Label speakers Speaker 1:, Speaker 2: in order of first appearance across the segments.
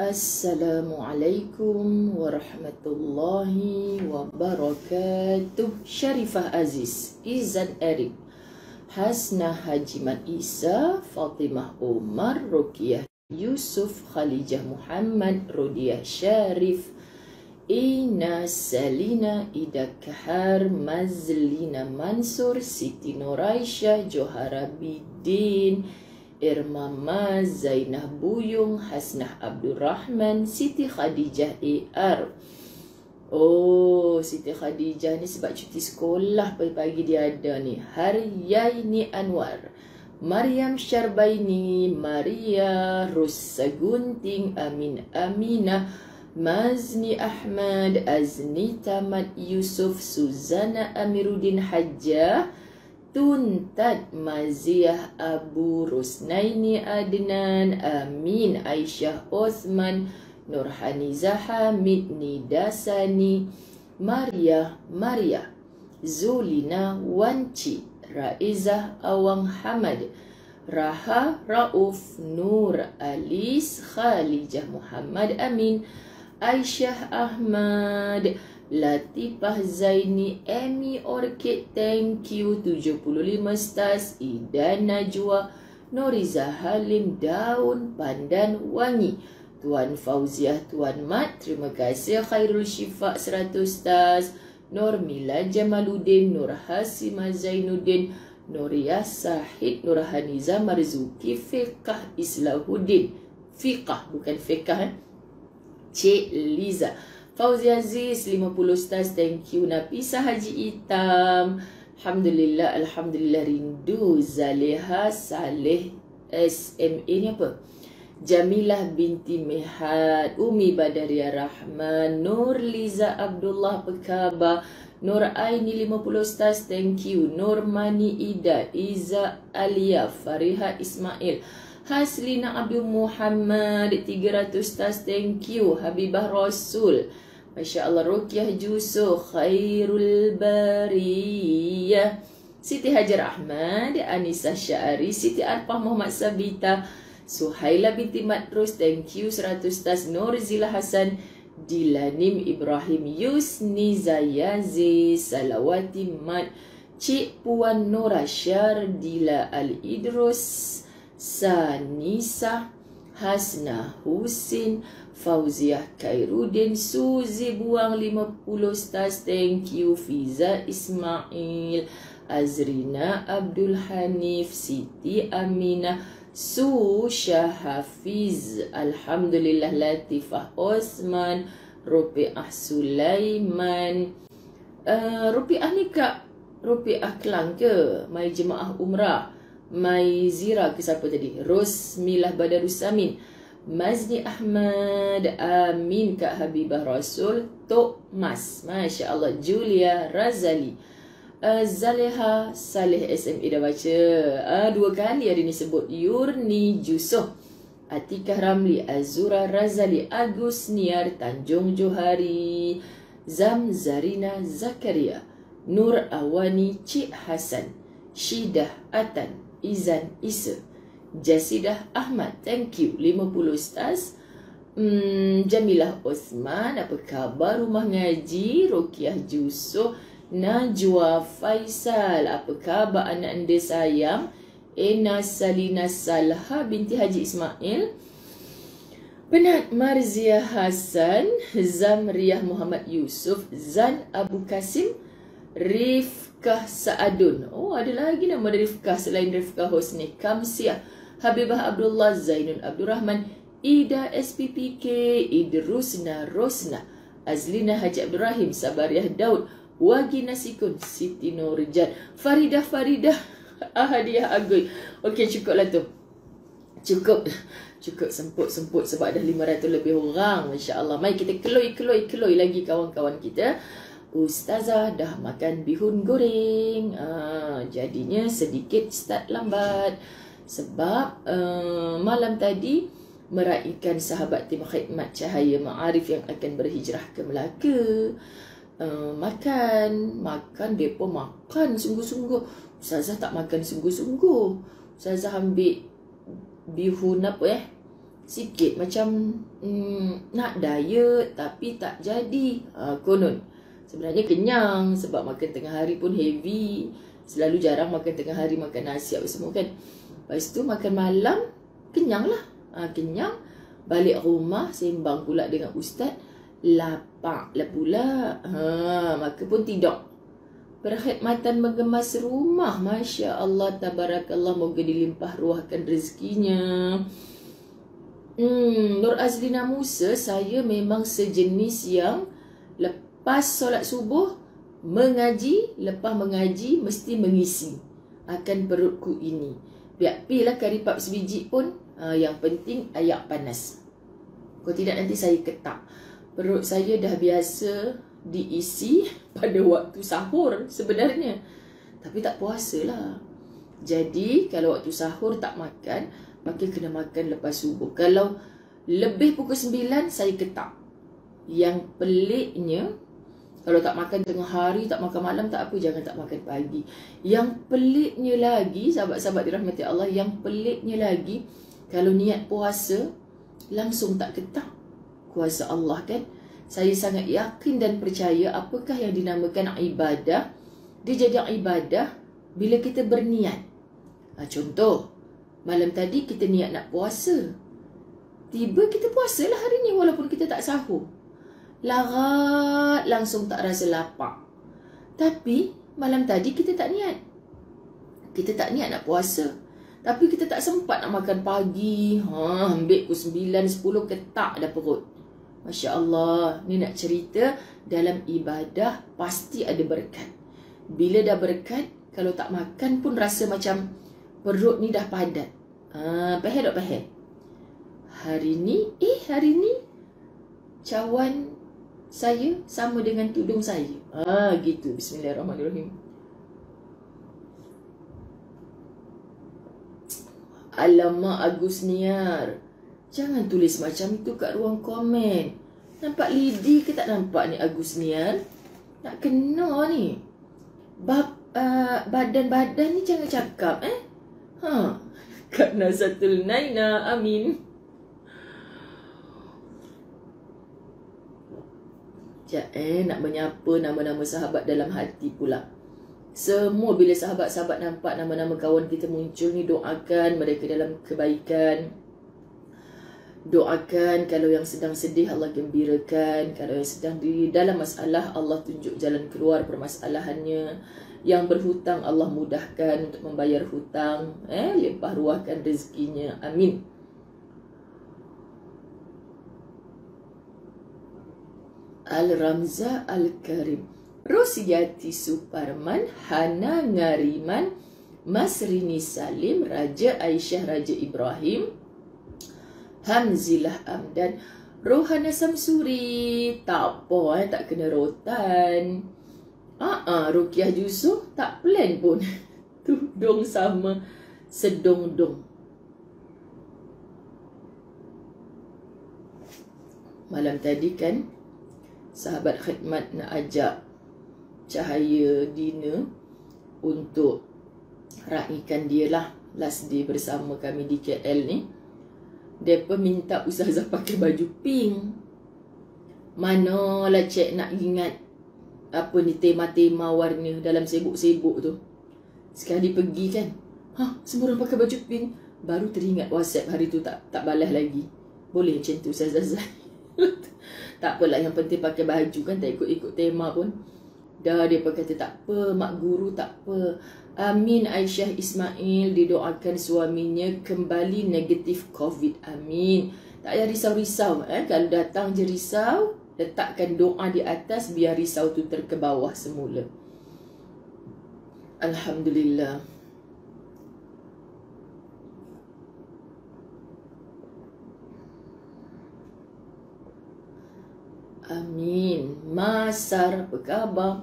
Speaker 1: Assalamualaikum warahmatullahi wabarakatuh. Syarifah Aziz, Izan Erik, Hasnah Hajimat Isa, Fatimah Umar, Ruqyah Yusuf, Khalijah Muhammad, Rodiah Syarif, Ina Salina, Ida Kahar, Mazlina Mansur, Siti Nuraisyah, Johara Bidin, Irma Maz, Zainah Buyung, Hasnah Abdul Rahman, Siti Khadijah AR. Oh, Siti Khadijah ni sebab cuti sekolah pagi-pagi dia ada ni. Haryaini Anwar, Maryam Syarbaini, Maria Russa Gunting, Amin Aminah, Mazni Ahmad, Azni Tamad Yusuf, Suzana Amiruddin Hajjah, Tuntad Maziah Abu Rusnaini Adnan, Amin Aisyah Osman, Nurhaniza Hamid, Nida Sani, Maria Zulina Wanci, Raizah Awang Hamad, Raha Rauf, Nur Alis, Khalijah Muhammad Amin, Aisyah Ahmad, Latifah Zaini, Amy Orchid, thank you 75 stars. Ida Najwa, Noriza Halim, Daun Pandan Wangi, Tuan Fauziah, Tuan Mat, terima kasih. Khairul Syifa 100 stars. Normila Jamaluddin, Nur Hasimah Zainuddin, Nuriyah Sahid, Nurhaniza Marzuki, Fiqah Islahuddin, Fiqah bukan Fiqah, Cik Liza, Fauzi Aziz 50 stars, thank you. Nafisa Haji Hitam, Alhamdulillah, Alhamdulillah rindu. Zaleha Saleh SMA ni apa? Jamilah binti Mihad, Umi Badaria Rahman, Nur Liza Abdullah, apa khabar? Nur Aini 50 stars, thank you. Nurmani Ida, Iza Alia, Fariha Ismail, Haslina Abdul Muhammad 300 stars, thank you. Habibah Rasul, Masya Allah. Ruqyah Jusuf, Khairul Bariyah, Siti Hajar Ahmad, Anissa Syari, Siti Arpah Muhammad Sabita, Suhaila binti Matrus, thank you 100 stars. Nurzila Hasan, Dilanim Ibrahim, Yusni Zayazi, Salawati Mat, Cik Puan Nora Syardila Al-Idrus, Sanisa, Hasna Husin, Fauziah Khairuddin, Suzi Buang 50 stars, thank you. Fiza Ismail, Azrina Abdul Hanif, Siti Aminah, Susha Hafiz, Alhamdulillah. Latifah Osman, Rupiah Sulaiman, Rupiah ni kak Rupiah Kelang ke? Mai Jemaah Umrah, Mai Zira ke siapa tadi? Rosmilah Badarus Amin, Mazni Ahmad, Amin Kak Habibah Rasul, Tok Mas, Masya Allah. Julia Razali, Zaleha Saleh SMA dah baca 2 kali hari ni sebut. Yurni Jusoh, Atikah Ramli, Azura Razali, Agus Niar, Tanjung Johari, Zamzarina Zakaria, Nur Awani, Cik Hasan, Syidah Atan, Izan Isa, Jasidah Ahmad, thank you 50 stars. Jamilah Osman, apa khabar? Rumah Ngaji, Ruqyah Jusuf, Najwa Faisal, apa khabar anak anda sayang? Ena Salina Salha binti Haji Ismail, Penat Marzia Hasan, Zamriah Muhammad Yusuf, Zan Abu Kasim, Rifkah Saadun. Oh, ada lagi nama Rifkah selain Rifkah Hosni. Kamsiah, Habibah Abdullah, Zainul Abdul Rahman, Ida SPPK, Idrusna Rosna, Azlina Haji Abdul Rahim, Sabariah Daud, Wagi Nasikun, Siti Nurjan, Faridah Ahadiah Agui. Okey, cukuplah tu. Cukup semput sebab dah 500 lebih orang. Masya Allah. Mari kita keloi lagi kawan-kawan kita. Ustazah dah makan bihun goreng. Jadinya sedikit start lambat sebab malam tadi meraihkan sahabat tim khidmat Cahaya Ma'arif yang akan berhijrah ke Melaka. Makan depa makan sungguh-sungguh. Ustazah tak makan sungguh-sungguh. Ustazah ambil bihun sikit macam nak diet tapi tak jadi. Konon sebenarnya kenyang sebab makan tengah hari pun heavy. Selalu jarang makan tengah hari, makan nasi apa semua kan. Lepas tu makan malam kenyang lah. Kenyang, balik rumah sembang pula dengan ustaz, lapar lah pula. Maka pun tidur. Perkhidmatan mengemas rumah, Masya Allah, tabarakallah, moga dilimpah ruahkan rezekinya. Nur Azlina Musa, saya memang sejenis yang lepas solat subuh mengaji, lepas mengaji mesti mengisi akan perutku ini. Biar pilah kari pap sebiji pun, yang penting ayak panas. Kalau tidak nanti saya ketak. Perut saya dah biasa diisi pada waktu sahur sebenarnya, tapi tak puasa lah. Jadi kalau waktu sahur tak makan, maka kena makan lepas subuh. Kalau lebih pukul 9 saya ketak. Yang peliknya, kalau tak makan tengah hari, tak makan malam tak apa, jangan tak makan pagi. Yang peliknya lagi, sahabat-sahabat dirahmati Allah, yang peliknya lagi, kalau niat puasa langsung tak ketak. Kuasa Allah kan. Saya sangat yakin dan percaya apakah yang dinamakan ibadah, dia jadi ibadah bila kita berniat. Contoh, malam tadi kita niat nak puasa, tiba kita puasalah hari ni walaupun kita tak sahur. Larat langsung tak rasa lapar. Tapi malam tadi kita tak niat. Kita tak niat nak puasa, tapi kita tak sempat nak makan pagi. Ambil pukul 9, 10 ketak dah perut. Masya Allah, ni nak cerita dalam ibadah pasti ada berkat. Bila dah berkat, kalau tak makan pun rasa macam perut ni dah padat. Pahal tak pahal? Hari ni cawan saya sama dengan tudung saya. Gitu. Bismillahirrahmanirrahim. Alamak Agus Niar, jangan tulis macam itu kat ruang komen. Nampak lidi ke tak nampak ni Agus Niar? Nak kena ni. Badan-badan ni jangan cakap Kak Nazatul Naina, amin. Nak menyapa nama-nama sahabat dalam hati pula. Semua bila sahabat-sahabat nampak nama-nama kawan kita muncul ni, doakan mereka dalam kebaikan. Doakan kalau yang sedang sedih Allah gembirakan, kalau yang sedang di dalam masalah Allah tunjuk jalan keluar permasalahannya, yang berhutang Allah mudahkan untuk membayar hutang, limpah ruahkan rezekinya, amin. Al-Ramza Al-Karim, Rosiyati Suparman, Hana Ngariman, Masrini Salim, Raja Aisyah, Raja Ibrahim, Hamzilah Amdan, Rohana Samsuri. Tak apa, tak kena rotan. Rukiah Yusof tak plan pun. Tudung sama sedong-dong. Malam tadi kan sahabat khidmat nak ajak Cahaya dinner untuk raikan dia lah last day bersama kami di KL ni. Mereka minta Ustazah pakai baju pink. Manalah cik nak ingat apa ni tema-tema warna dalam sibuk-sibuk tu. Sekali pergi kan, semua orang pakai baju pink. Baru teringat WhatsApp hari tu tak balas lagi. Boleh macam tu Ustazah. Tak apalah, yang penting pakai baju kan, tak ikut-ikut tema pun. Dah dia kata tak apa, mak guru tak apa. Amin. Aisyah Ismail didoakan suaminya kembali negatif COVID. Amin. Tak payah risau-risau. Kalau datang je risau, letakkan doa di atas biar risau tu terkebawah semula. Alhamdulillah. Amin. Masar, apa khabar?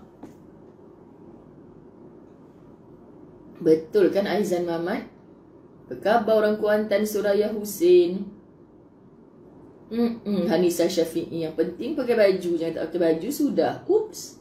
Speaker 1: Betul kan Aizan Mamat? Apa khabar orang Kuantan, Suraya Husin? Hanisa Syafi'i, yang penting pakai baju. Jangan tak pakai baju sudah. Oops.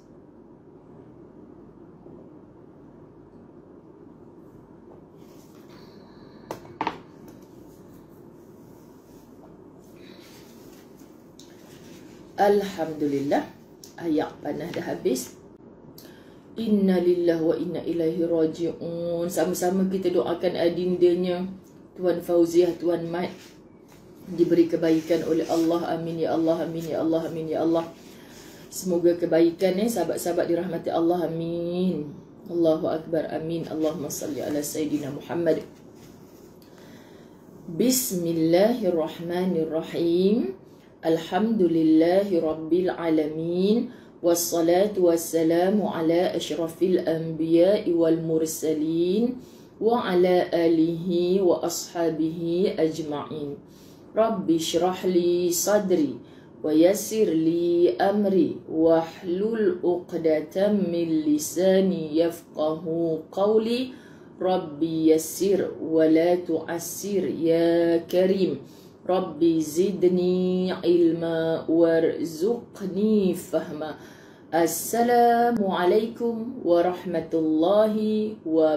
Speaker 1: Alhamdulillah, ayat panah dah habis. Inna lillahi wa inna ilaihi raji'un. Sama-sama kita doakan adindanya Tuan Fauziah, Tuan Mat diberi kebaikan oleh Allah. Amin ya Allah, amin ya Allah, amin ya Allah. Semoga kebaikan sahabat-sahabat dirahmati Allah. Amin. Allahu Akbar. Amin. Allahumma salli ala Sayyidina Muhammad. Bismillahirrahmanirrahim. Alhamdulillahi Rabbil Alamin. Wassalatu wassalamu ala ashrafil anbiya'i wal mursalin wa ala alihi wa ashabihi ajma'in. Rabbi syrah li sadri wa yassir li amri wahlul uqdatan min lisani yafqahu qawli. Rabbi yassir wa la tu'assir ya karim. Rabbi zidni ilma warzuqni fahma. Assalamualaikum warahmatullahi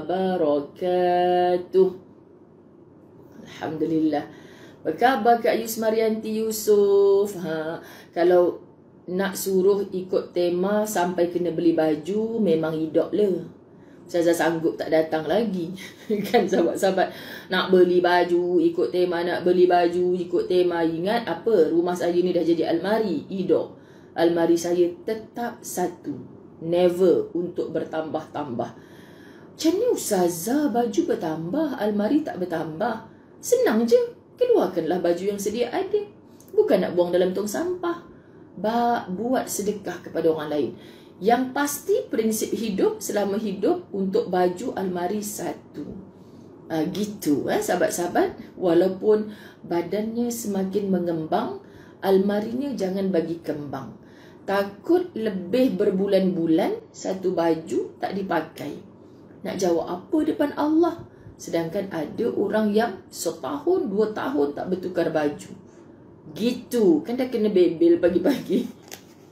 Speaker 1: wabarakatuh. Alhamdulillah. Apa khabar Kak Yusmarianti Yusof? Kalau nak suruh ikut tema sampai kena beli baju, memang hidup lah. Ustazah sanggup tak datang lagi. Kan sahabat-sahabat, nak beli baju ikut tema, nak beli baju ikut tema. Ingat apa? Rumah saya ni dah jadi almari. Hidup. Almari saya tetap satu. Never untuk bertambah-tambah. Macam ni Ustazah, baju bertambah, almari tak bertambah. Senang je. Keluarkanlah baju yang sedia ada. Bukan nak buang dalam tong sampah. Buat sedekah kepada orang lain. Yang pasti prinsip hidup selama hidup untuk baju almari satu. Gitu sahabat-sahabat. Walaupun badannya semakin mengembang, almarinya jangan bagi kembang. Takut lebih berbulan-bulan satu baju tak dipakai. Nak jawab apa depan Allah? Sedangkan ada orang yang setahun, 2 tahun tak bertukar baju. Gitu. Kan dah kena bebel pagi-pagi.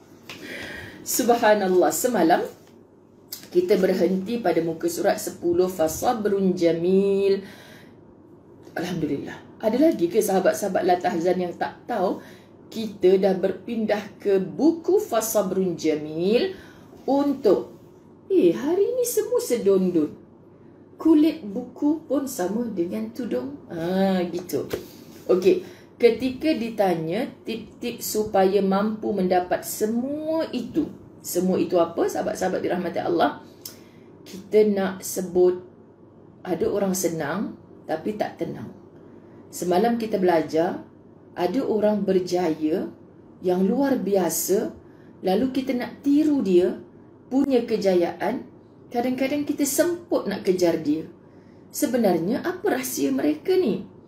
Speaker 1: Subhanallah. Semalam kita berhenti pada muka surat 10, fasabrun jamil. Alhamdulillah. Ada lagi ke sahabat-sahabat La Tahzan yang tak tahu? Kita dah berpindah ke buku fasabrun jamil untuk hari ni semua sedondon. Kulit buku pun sama dengan tudung. Gitu. Okey. Ketika ditanya tip-tip supaya mampu mendapat semua itu. Semua itu apa? Sahabat-sahabat dirahmati Allah. Kita nak sebut ada orang senang tapi tak tenang. Semalam kita belajar ada orang berjaya yang luar biasa. Lalu kita nak tiru dia punya kejayaan. Kadang-kadang kita semput nak kejar dia. Sebenarnya apa rahsia mereka ni?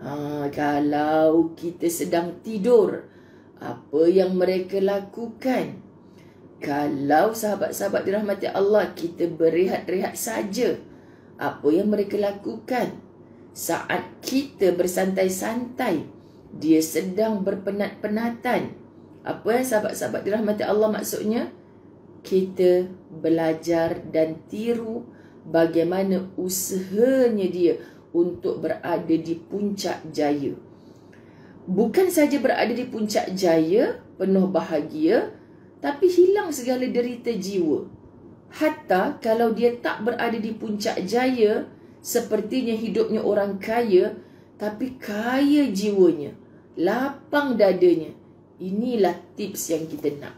Speaker 1: Kalau kita sedang tidur, apa yang mereka lakukan? Kalau sahabat-sahabat dirahmati Allah, kita berehat-rehat saja, apa yang mereka lakukan? Saat kita bersantai-santai, dia sedang berpenat-penatan. Apa yang sahabat-sahabat dirahmati Allah maksudnya? Kita belajar dan tiru bagaimana usahanya dia untuk berada di puncak jaya. Bukan saja berada di puncak jaya, penuh bahagia, tapi hilang segala derita jiwa. Hatta kalau dia tak berada di puncak jaya, sepertinya hidupnya orang kaya, tapi kaya jiwanya, lapang dadanya. Inilah tips yang kita nak.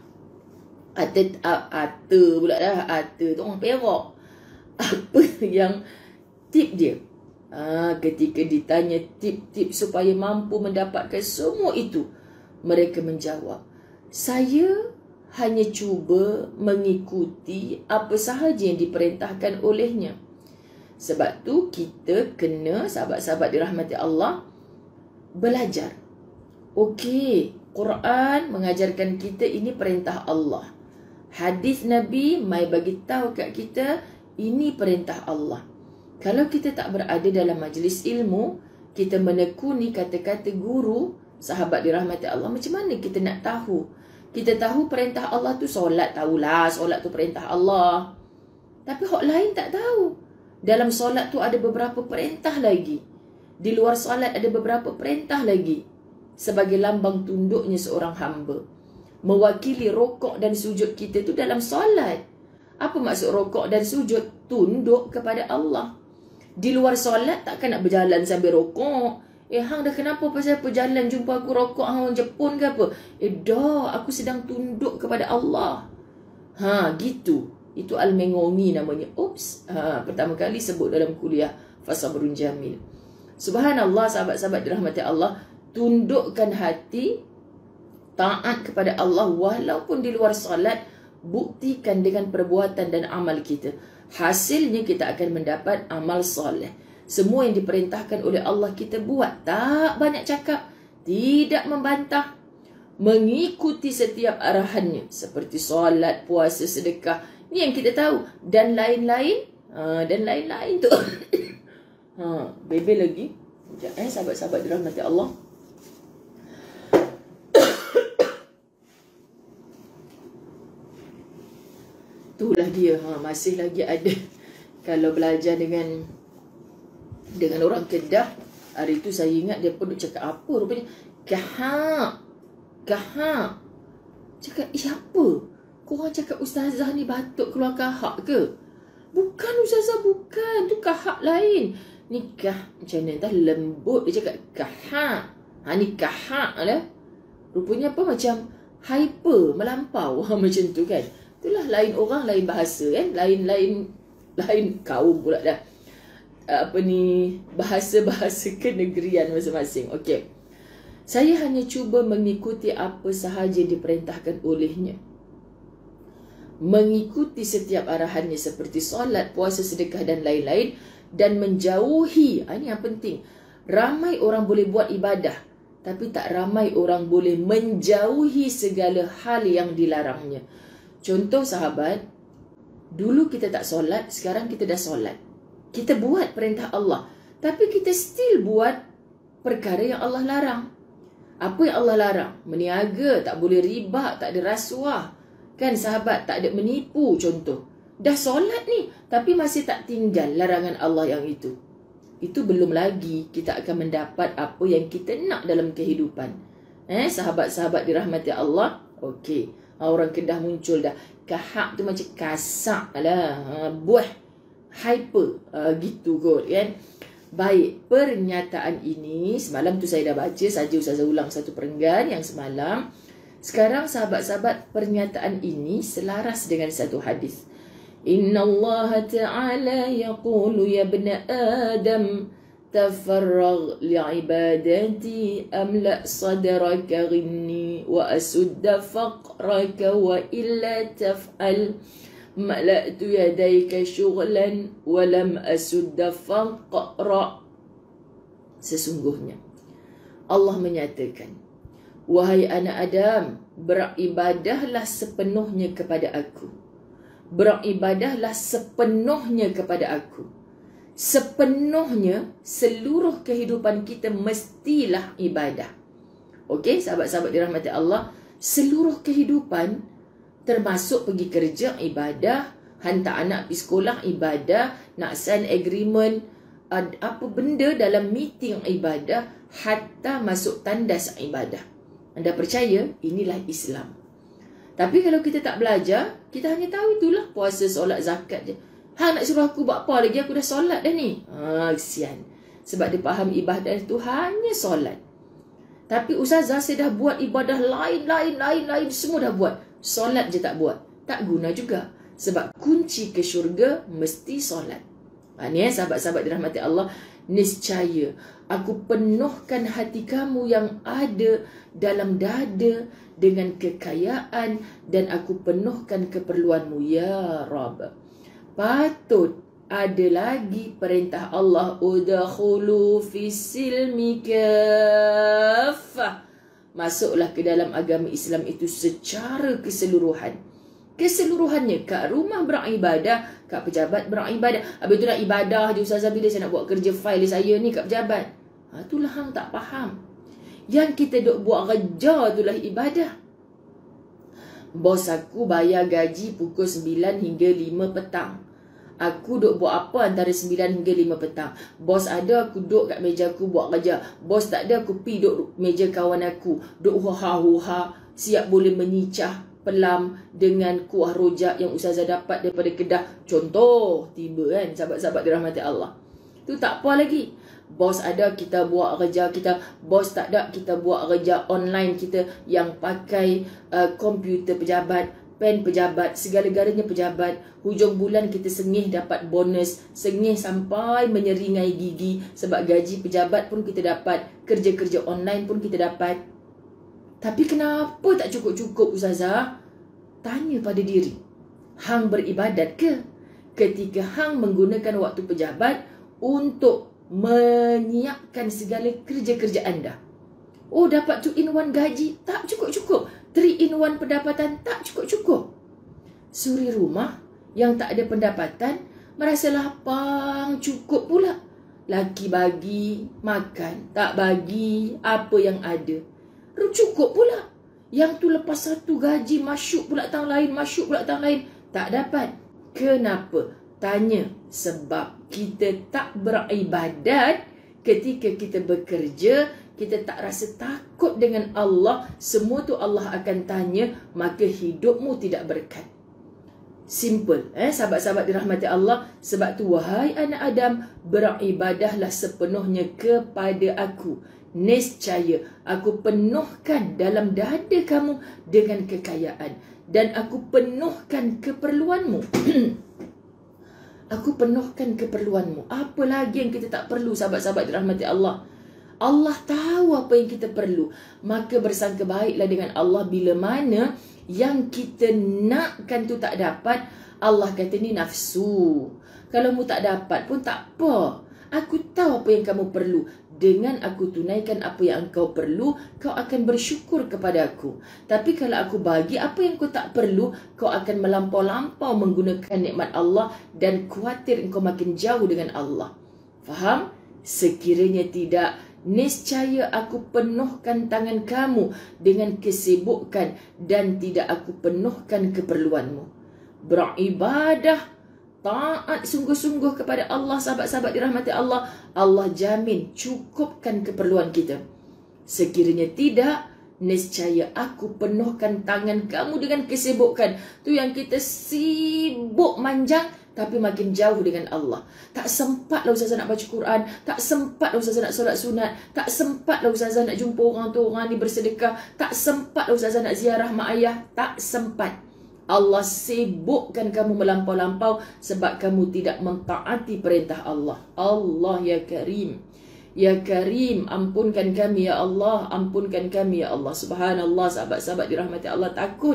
Speaker 1: Ata pula dah. Ata tu orang Perak. Apa yang tip dia? Ketika ditanya tip-tip supaya mampu mendapatkan semua itu, mereka menjawab, saya hanya cuba mengikuti apa sahaja yang diperintahkan olehnya. Sebab tu kita kena, sahabat-sahabat dirahmati Allah, belajar. Okey, Quran mengajarkan kita ini perintah Allah. Hadis Nabi mai bagi tahu kat kita ini perintah Allah. Kalau kita tak berada dalam majlis ilmu, kita menekuni kata-kata guru, sahabat dirahmati Allah, macam mana kita nak tahu? Kita tahu perintah Allah tu solat, tahulah solat tu perintah Allah. Tapi hak lain tak tahu. Dalam solat tu ada beberapa perintah lagi. Di luar solat ada beberapa perintah lagi. Sebagai lambang tunduknya seorang hamba. mewakili rokok dan sujud kita tu dalam solat. Apa maksud rokok dan sujud? Tunduk kepada Allah. Di luar solat takkan nak berjalan sambil rokok. Hang dah kenapa pasal berjalan jumpa aku rokok, hang orang Jepun ke apa? Dah, aku sedang tunduk kepada Allah. Gitu. Itu al-mengongi namanya. Pertama kali sebut dalam kuliah Fasabrun Jamil. Subhanallah, sahabat-sahabat dirahmati Allah, tundukkan hati, taat kepada Allah walaupun di luar solat. Buktikan dengan perbuatan dan amal kita. Hasilnya kita akan mendapat amal soleh. Semua yang diperintahkan oleh Allah kita buat. Tak banyak cakap, tidak membantah, mengikuti setiap arahannya, seperti solat, puasa, sedekah. Ni yang kita tahu. Dan lain-lain. Dan lain-lain tu. Bebel lagi. Sekejap, sahabat-sahabat dirahmati Allah. Itulah dia. Masih lagi ada. Kalau belajar dengan orang Kedah, hari tu saya ingat dia pun duk cakap apa rupanya. Kahak. Cakap, apa? Korang cakap ustazah ni batuk keluar kahak ke? Bukan ustazah, bukan. Tu kahak lain. Ni macam mana dah lembut. Dia cakap kahak. Ni kahak lah. Rupanya apa, macam hyper, melampau. Macam tu kan. Itulah, lain orang, lain bahasa kan. Lain kaum pula dah. Bahasa-bahasa kenegerian masing-masing. Okey. Saya hanya cuba mengikuti apa sahaja diperintahkan olehnya. Mengikuti setiap arahannya seperti solat, puasa, sedekah dan lain-lain. Dan menjauhi, ini yang penting. Ramai orang boleh buat ibadah, tapi tak ramai orang boleh menjauhi segala hal yang dilarangnya. Contoh sahabat, dulu kita tak solat, sekarang kita dah solat. Kita buat perintah Allah, tapi kita still buat perkara yang Allah larang. Apa yang Allah larang? Meniaga, tak boleh riba, tak ada rasuah. Kan sahabat, tak ada menipu contoh. Dah solat ni, tapi masih tak tinggal larangan Allah yang itu. Itu belum lagi kita akan mendapat apa yang kita nak dalam kehidupan. Sahabat-sahabat dirahmati Allah. Okey. Orang Kedah muncul dah. Kahak tu macam kasak lah. Buah. Hyper. Gitu kot kan. Baik. Pernyataan ini. Semalam tu saya dah baca. Saja Ustazah ulang satu perenggan yang semalam. Sekarang sahabat-sahabat, pernyataan ini selaras dengan satu hadis. Inna Allah Ta'ala yaqulu ya ibna Adam tafarrag li'ibadati amla sadraka ghinni wa asudda faqraka wa illa taf'al mala'tu yadayka syughlan wa lam asudda faqra. Sesungguhnya Allah menyatakan, wahai anak Adam, beribadahlah sepenuhnya kepada aku. Beribadahlah sepenuhnya kepada aku. Sepenuhnya, seluruh kehidupan kita mestilah ibadah. Okey, sahabat-sahabat dirahmati Allah, seluruh kehidupan termasuk pergi kerja ibadah, hantar anak pergi sekolah ibadah, nak sign agreement, apa benda dalam meeting ibadah, hatta masuk tandas ibadah. Anda percaya? Inilah Islam. Tapi kalau kita tak belajar, kita hanya tahu itulah puasa, solat, zakat je. Nak suruh aku buat apa lagi? Aku dah solat dah ni. Kesian. Sebab dia faham ibadah itu hanya solat. Tapi ustazah, saya dah buat ibadah lain, semua dah buat. Solat je tak buat. Tak guna juga. Sebab kunci ke syurga mesti solat. Ni sahabat-sahabat dirahmati Allah, niscaya aku penuhkan hati kamu yang ada dalam dada dengan kekayaan dan aku penuhkan keperluanmu ya Rabb. Patut ada lagi perintah Allah, udkhulu fis-silmi kaffah. Masuklah ke dalam agama Islam itu secara keseluruhan. Keseluruhannya, kat rumah beribadah, kat pejabat beribadah. Habis tu nak ibadah je ustazah, bila saya nak buat kerja file saya ni kat pejabat. Itulah hang tak faham. Yang kita duk buat kerja itulah ibadah. Bos aku bayar gaji pukul 9 hingga 5 petang. Aku duk buat apa antara 9 hingga 5 petang. Bos ada, aku duk kat meja aku buat kerja. Bos tak ada, aku pergi duk meja kawan aku. Duk huha-huha. siap boleh menyicah pelam dengan kuah rojak yang ustazah dapat daripada Kedah. Contoh tiba kan, sahabat-sahabat dirahmati Allah. Tu tak apa lagi. Bos ada, kita buat kerja kita. Bos tak ada, kita buat kerja online kita yang pakai komputer pejabat, pen pejabat, segala-galanya pejabat. Hujung bulan kita sengih dapat bonus, sengih sampai menyeringai gigi sebab gaji pejabat pun kita dapat, kerja-kerja online pun kita dapat. Tapi kenapa tak cukup-cukup ustazah? Tanya pada diri. Hang beribadat ke? Ketika hang menggunakan waktu pejabat untuk menyiapkan segala kerja-kerja anda. Oh, dapat 2-in-1 gaji, tak cukup-cukup. 3-in-1 pendapatan, tak cukup-cukup. Suri rumah yang tak ada pendapatan merasa lapang, cukup pula. Laki bagi makan, tak bagi apa yang ada. Cukup pula. Yang tu lepas satu gaji, masyuk pula tahun lain, masyuk pula tahun lain. Tak dapat. Kenapa? Tanya. Sebab kita tak beribadat ketika kita bekerja, kita tak rasa takut dengan Allah. Semua tu Allah akan tanya, maka hidupmu tidak berkat. Simple. Sahabat-sahabat dirahmati Allah. Sebab tu, wahai anak Adam, beribadahlah sepenuhnya kepada aku. Nescaya aku penuhkan dalam dada kamu dengan kekayaan, dan aku penuhkan keperluanmu. Aku penuhkan keperluanmu. Apa lagi yang kita tak perlu, sahabat-sahabat dirahmati Allah? Allah tahu apa yang kita perlu. Maka bersangka baiklah dengan Allah. Bila mana yang kita nakkan tu tak dapat, Allah kata ni nafsu. Kalau mu tak dapat pun tak apa. Aku tahu apa yang kamu perlu. Dengan aku tunaikan apa yang engkau perlu, kau akan bersyukur kepada aku. Tapi kalau aku bagi apa yang kau tak perlu, kau akan melampau-lampau menggunakan nikmat Allah dan khawatir engkau makin jauh dengan Allah. Faham? Sekiranya tidak, nescaya aku penuhkan tangan kamu dengan kesibukan dan tidak aku penuhkan keperluanmu. Beribadah, taat sungguh-sungguh kepada Allah, sahabat-sahabat dirahmati Allah. Allah jamin cukupkan keperluan kita. Sekiranya tidak, nescaya aku penuhkan tangan kamu dengan kesibukan. Tu yang kita sibuk manjang, tapi makin jauh dengan Allah. Tak sempatlah ustazah nak baca Quran, tak sempatlah ustazah nak solat sunat, tak sempatlah ustazah nak jumpa orang tu, orang ni bersedekah, tak sempatlah ustazah nak ziarah mak ayah, tak sempat. Allah sibukkan kamu melampau-lampau sebab kamu tidak mentaati perintah Allah. Allah ya Karim. Ya Karim, ampunkan kami ya Allah, ampunkan kami ya Allah. Subhanallah, sahabat-sahabat dirahmati Allah, takut.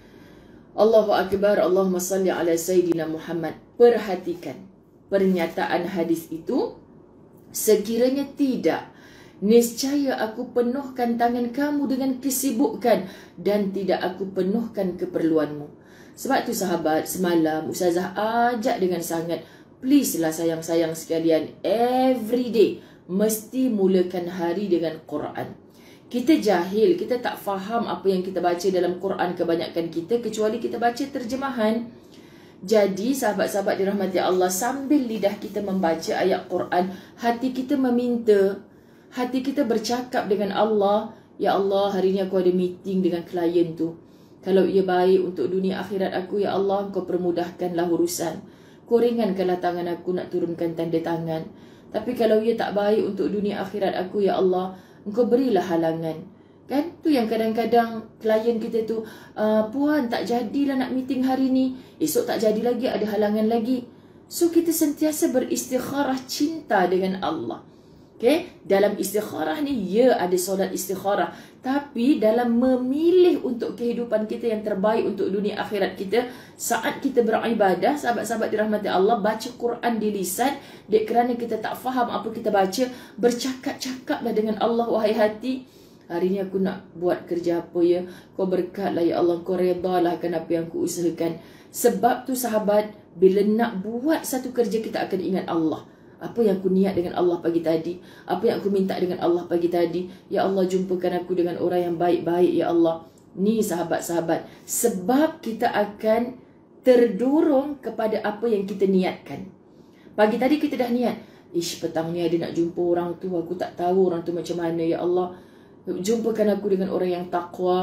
Speaker 1: Allahu Akbar, Allahumma salli ala Sayyidina Muhammad. Perhatikan pernyataan hadis itu. Sekiranya tidak, nescaya aku penuhkan tangan kamu dengan kesibukan dan tidak aku penuhkan keperluanmu. Sebab tu sahabat, semalam ustazah ajak dengan sangat, please lah sayang-sayang sekalian, every day mesti mulakan hari dengan Quran. Kita jahil, kita tak faham apa yang kita baca dalam Quran kebanyakan kita, kecuali kita baca terjemahan. Jadi sahabat-sahabat dirahmati Allah, sambil lidah kita membaca ayat Quran, hati kita meminta, hati kita bercakap dengan Allah, ya Allah, hari ni aku ada meeting dengan klien tu. Kalau ia baik untuk dunia akhirat aku, ya Allah, Engkau permudahkanlah urusan. Kau ringankanlah tangan aku nak turunkan tanda tangan. Tapi kalau ia tak baik untuk dunia akhirat aku, ya Allah, Engkau berilah halangan. Kan? Tu yang kadang-kadang klien kita tu, puan tak jadilah nak meeting hari ni. Esok tak jadi lagi, ada halangan lagi. So kita sentiasa beristikharah cinta dengan Allah. Okay? Dalam istikharah ni, ya ada solat istikharah. Tapi dalam memilih untuk kehidupan kita yang terbaik untuk dunia akhirat kita, saat kita beribadah, sahabat-sahabat dirahmati Allah, baca Quran di lisan, dek kerana kita tak faham apa kita baca, bercakap-cakaplah dengan Allah, wahai hati. Hari ni aku nak buat kerja apa ya? Kau berkatlah ya Allah, kau redalah akan apa yang aku usahakan. Sebab tu sahabat, bila nak buat satu kerja, kita akan ingat Allah. Apa yang aku niat dengan Allah pagi tadi, apa yang aku minta dengan Allah pagi tadi, ya Allah, jumpakan aku dengan orang yang baik-baik ya Allah. Ni sahabat-sahabat, sebab kita akan terdorong kepada apa yang kita niatkan. Pagi tadi kita dah niat, petang ni ada nak jumpa orang tu, aku tak tahu orang tu macam mana, ya Allah, jumpakan aku dengan orang yang takwa,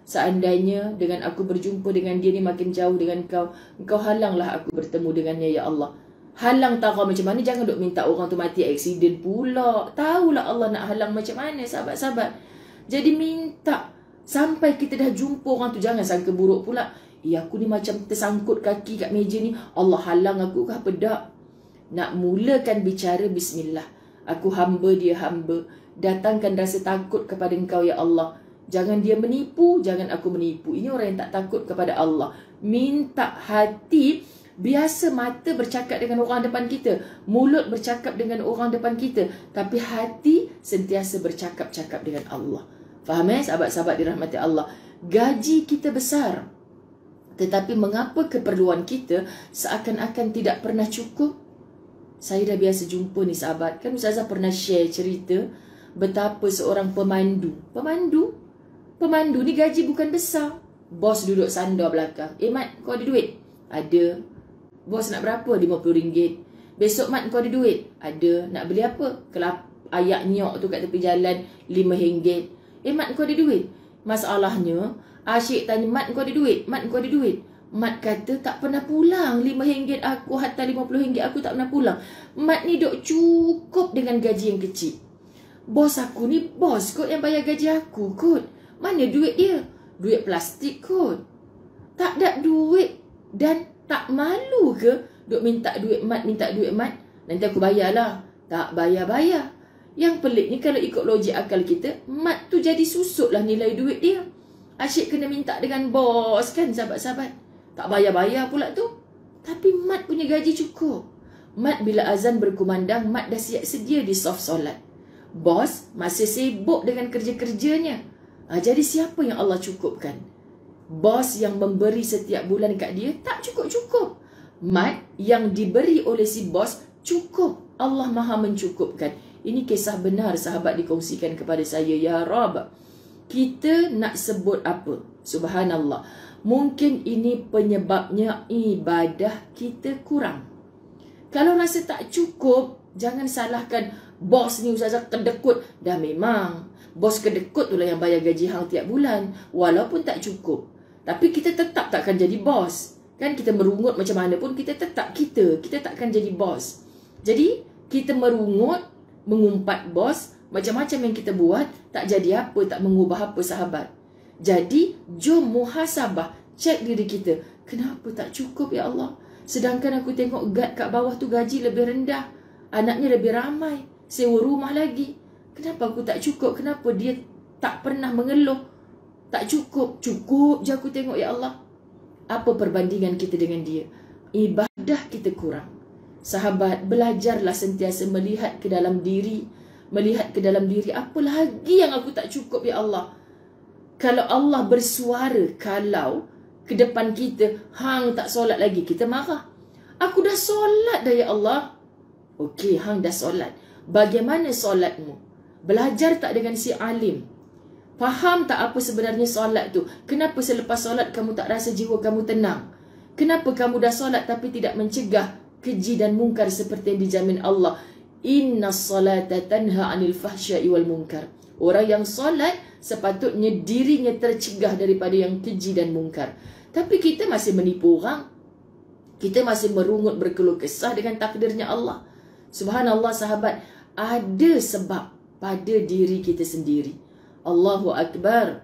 Speaker 1: Seandainya dengan aku berjumpa dengan dia ni makin jauh dengan Engkau halanglah aku bertemu dengannya ya Allah. Halang tahu macam mana, jangan duk minta orang tu mati aksiden pula. Tahulah Allah nak halang macam mana sahabat-sahabat. Jadi minta sampai kita dah jumpa orang tu, jangan sangka buruk pula. Aku ni macam tersangkut kaki kat meja ni, Allah halang aku ke apa? Tak. Nak mulakan bicara bismillah. Aku hamba, dia hamba. Datangkan rasa takut kepada Engkau ya Allah. Jangan dia menipu, jangan aku menipu. Ini orang yang tak takut kepada Allah. Minta hati. Biasa mata bercakap dengan orang depan kita, mulut bercakap dengan orang depan kita, tapi hati sentiasa bercakap-cakap dengan Allah. Faham sahabat-sahabat dirahmati Allah? Gaji kita besar, tetapi mengapa keperluan kita seakan-akan tidak pernah cukup? Saya dah biasa jumpa ni sahabat. Kan Ustazah pernah share cerita betapa seorang pemandu ni gaji bukan besar. Bos duduk sandar belakang. Mat, kau ada duit? Ada. Bos nak berapa? RM50. Besok Mat kau ada duit? Ada. Nak beli apa? Kelap ayak nyok tu kat tepi jalan RM5. Mat kau ada duit? Masalahnya Asyik tanya, Mat kau ada duit? Mat kau ada duit? Mat kata tak pernah pulang. RM5 aku hantar RM50 aku tak pernah pulang. Mat ni duk cukup dengan gaji yang kecil. Bos aku ni bos kot yang bayar gaji aku kot. Mana duit dia? Duit plastik kot. Tak ada duit. Dan tak malu ke duk minta duit Mat, minta duit Mat? Nanti aku bayarlah. Tak bayar-bayar. Yang pelik ni kalau ikut logik akal kita, Mat tu jadi susut lah nilai duit dia. Asyik kena minta dengan bos kan sahabat-sahabat. Tak bayar-bayar pula tu. Tapi Mat punya gaji cukup. Mat bila azan berkumandang, Mat dah siap sedia di soft solat. Bos masih sibuk dengan kerja-kerjanya. Jadi siapa yang Allah cukupkan? Bos yang memberi setiap bulan kat dia tak cukup-cukup. Mat yang diberi oleh si bos cukup. Allah Maha mencukupkan. Ini kisah benar sahabat dikongsikan kepada saya. Ya Rab, kita nak sebut apa? Subhanallah. Mungkin ini penyebabnya ibadah kita kurang. Kalau rasa tak cukup, jangan salahkan bos ni Ustazah kedekut. Dah memang bos kedekut itulah yang bayar gaji hang tiap bulan. Walaupun tak cukup, tapi kita tetap takkan jadi bos. Kan kita merungut macam mana pun, kita tetap kita takkan jadi bos. Jadi kita merungut, mengumpat bos, macam-macam yang kita buat, tak jadi apa, tak mengubah apa sahabat. Jadi jom muhasabah, cek diri kita. Kenapa tak cukup ya Allah? Sedangkan aku tengok guard kat bawah tu gaji lebih rendah, anaknya lebih ramai, sewa rumah lagi. Kenapa aku tak cukup? Kenapa dia tak pernah mengeluh? Tak cukup. Cukup je aku tengok ya Allah. Apa perbandingan kita dengan dia? Ibadah kita kurang. Sahabat, belajarlah sentiasa melihat ke dalam diri. Melihat ke dalam diri, apa lagi yang aku tak cukup ya Allah? Kalau Allah bersuara, kalau ke depan kita, hang tak solat lagi, kita marah. Aku dah solat dah ya Allah. Okey, hang dah solat. Bagaimana solatmu? Belajar tak dengan si alim? Faham tak apa sebenarnya solat tu? Kenapa selepas solat kamu tak rasa jiwa kamu tenang? Kenapa kamu dah solat tapi tidak mencegah keji dan mungkar seperti yang dijamin Allah? Inna salata tanha anil fahsya'i wal munkar. Orang yang solat sepatutnya dirinya tercegah daripada yang keji dan mungkar. Tapi kita masih menipu orang. Kita masih merungut berkeluh kesah dengan takdirnya Allah. Subhanallah sahabat, ada sebab pada diri kita sendiri. Allahu Akbar.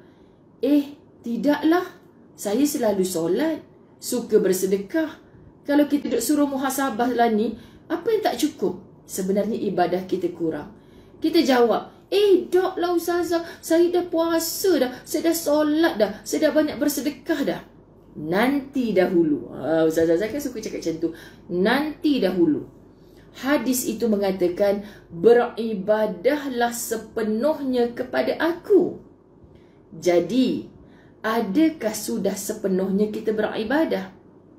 Speaker 1: Tidaklah. Saya selalu solat, suka bersedekah. Kalau kita duk suruh muhasabah lah ni, apa yang tak cukup? Sebenarnya ibadah kita kurang. Kita jawab, tak lah Ustazah, saya dah puasa dah, saya dah solat dah, saya dah banyak bersedekah dah. Nanti dahulu. Ustazah saya kan suka cakap macam tu. Nanti dahulu. Hadis itu mengatakan, beribadahlah sepenuhnya kepada aku. Jadi, adakah sudah sepenuhnya kita beribadah?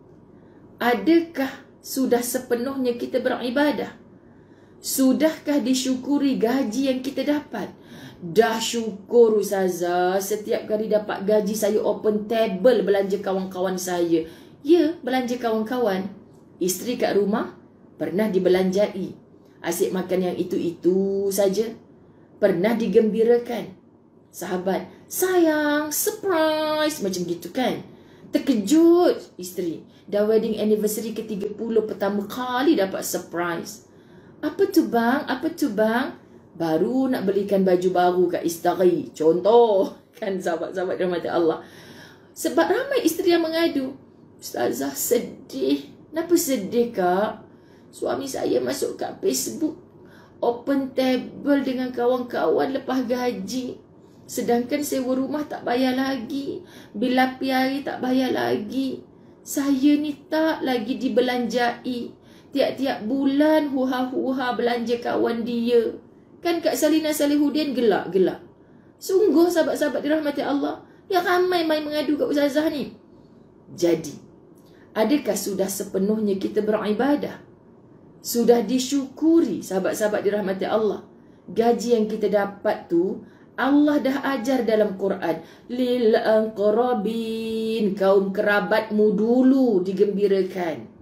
Speaker 1: Adakah sudah sepenuhnya kita beribadah? Sudahkah disyukuri gaji yang kita dapat? Dah syukur Ustazah, setiap kali dapat gaji saya open table belanja kawan-kawan saya. Ya, belanja kawan-kawan. Isteri kat rumah pernah dibelanjai. Asyik makan yang itu-itu saja. Pernah digembirakan. sahabat, sayang, surprise, macam gitu kan. Terkejut isteri. Dah wedding anniversary ke-30 pertama kali dapat surprise. Apa tu bang? Apa tu bang? Baru nak belikan baju baru kat isteri. Contoh. Kan sahabat-sahabat rahmat Allah. Sebab ramai isteri yang mengadu. Ustazah sedih. Kenapa sedih kak? Suami saya masuk kat Facebook, open table dengan kawan-kawan lepas gaji. Sedangkan sewa rumah tak bayar lagi. Bil api air tak bayar lagi. Saya ni tak lagi dibelanjai. Tiap-tiap bulan huha-huha belanja kawan dia. Kan Kak Salina Salihuddin gelak-gelak. Sungguh sahabat-sahabat dirahmati Allah, yang ramai main mengadu kat ustazah ni. Jadi, adakah sudah sepenuhnya kita beribadah? Sudah disyukuri sahabat-sahabat dirahmati Allah? Gaji yang kita dapat tu Allah dah ajar dalam Quran. Lil aqrabin, kaum kerabatmu dulu digembirakan.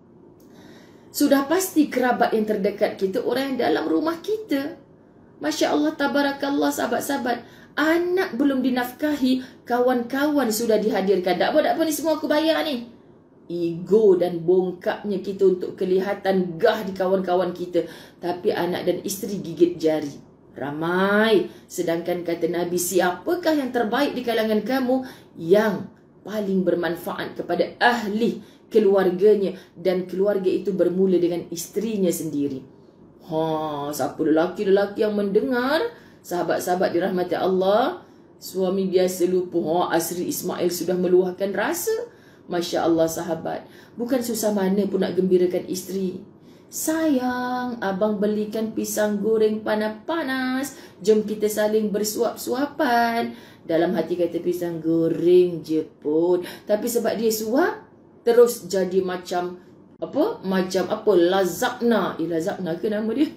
Speaker 1: Sudah pasti kerabat yang terdekat kita orang yang dalam rumah kita. Masya Allah, tabarakallah sahabat-sahabat. Anak belum dinafkahi, kawan-kawan sudah dihadirkan. Tak apa ni semua aku bayar ni. Ego dan bongkaknya kita untuk kelihatan gah di kawan-kawan kita. Tapi anak dan isteri gigit jari. Ramai. Sedangkan kata Nabi, siapakah yang terbaik di kalangan kamu? Yang paling bermanfaat kepada ahli keluarganya, dan keluarga itu bermula dengan istrinya sendiri. Siapa lelaki-lelaki yang mendengar, sahabat-sahabat dirahmati Allah, suami biasa lupa, Asri Ismail sudah meluahkan rasa. Masya Allah sahabat, bukan susah mana pun nak gembirakan isteri. Sayang, abang belikan pisang goreng panas-panas, jom kita saling bersuap-suapan. Dalam hati kata pisang goreng je pun, tapi sebab dia suap, terus jadi macam lazakna. Lazakna ke nama dia?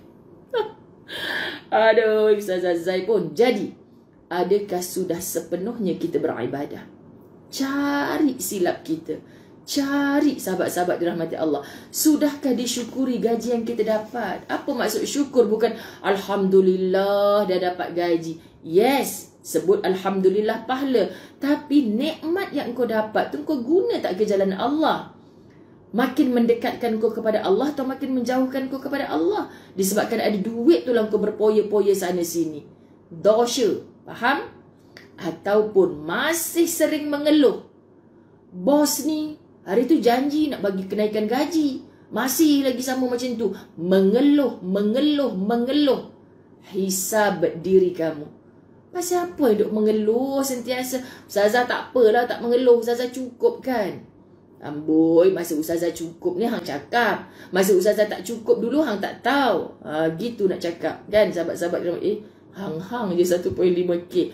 Speaker 1: Aduh, Ustazah Zai pun. Jadi, adakah sudah sepenuhnya kita beribadah? Cari silap kita. Cari sahabat-sahabat dirahmati Allah. Sudahkah disyukuri gaji yang kita dapat? Apa maksud syukur? Bukan Alhamdulillah dah dapat gaji. Yes, sebut Alhamdulillah pahala. Tapi nikmat yang kau dapat tu kau guna tak ke jalan Allah? Makin mendekatkan kau kepada Allah atau makin menjauhkan kau kepada Allah? Disebabkan ada duit tu lah kau berpoya-poya sana sini. Dosa. Faham? Ataupun masih sering mengeluh. Bos ni hari tu janji nak bagi kenaikan gaji, masih lagi sama macam tu. Mengeluh. Hisab diri kamu. Pasal apa duk mengeluh sentiasa? Ustazah tak apalah, tak mengeluh. Ustazah cukup kan? Amboi, masa ustazah cukup ni hang cakap. Masa ustazah tak cukup dulu hang tak tahu. Gitu nak cakap. Kan sahabat-sahabat hang je 1.5K.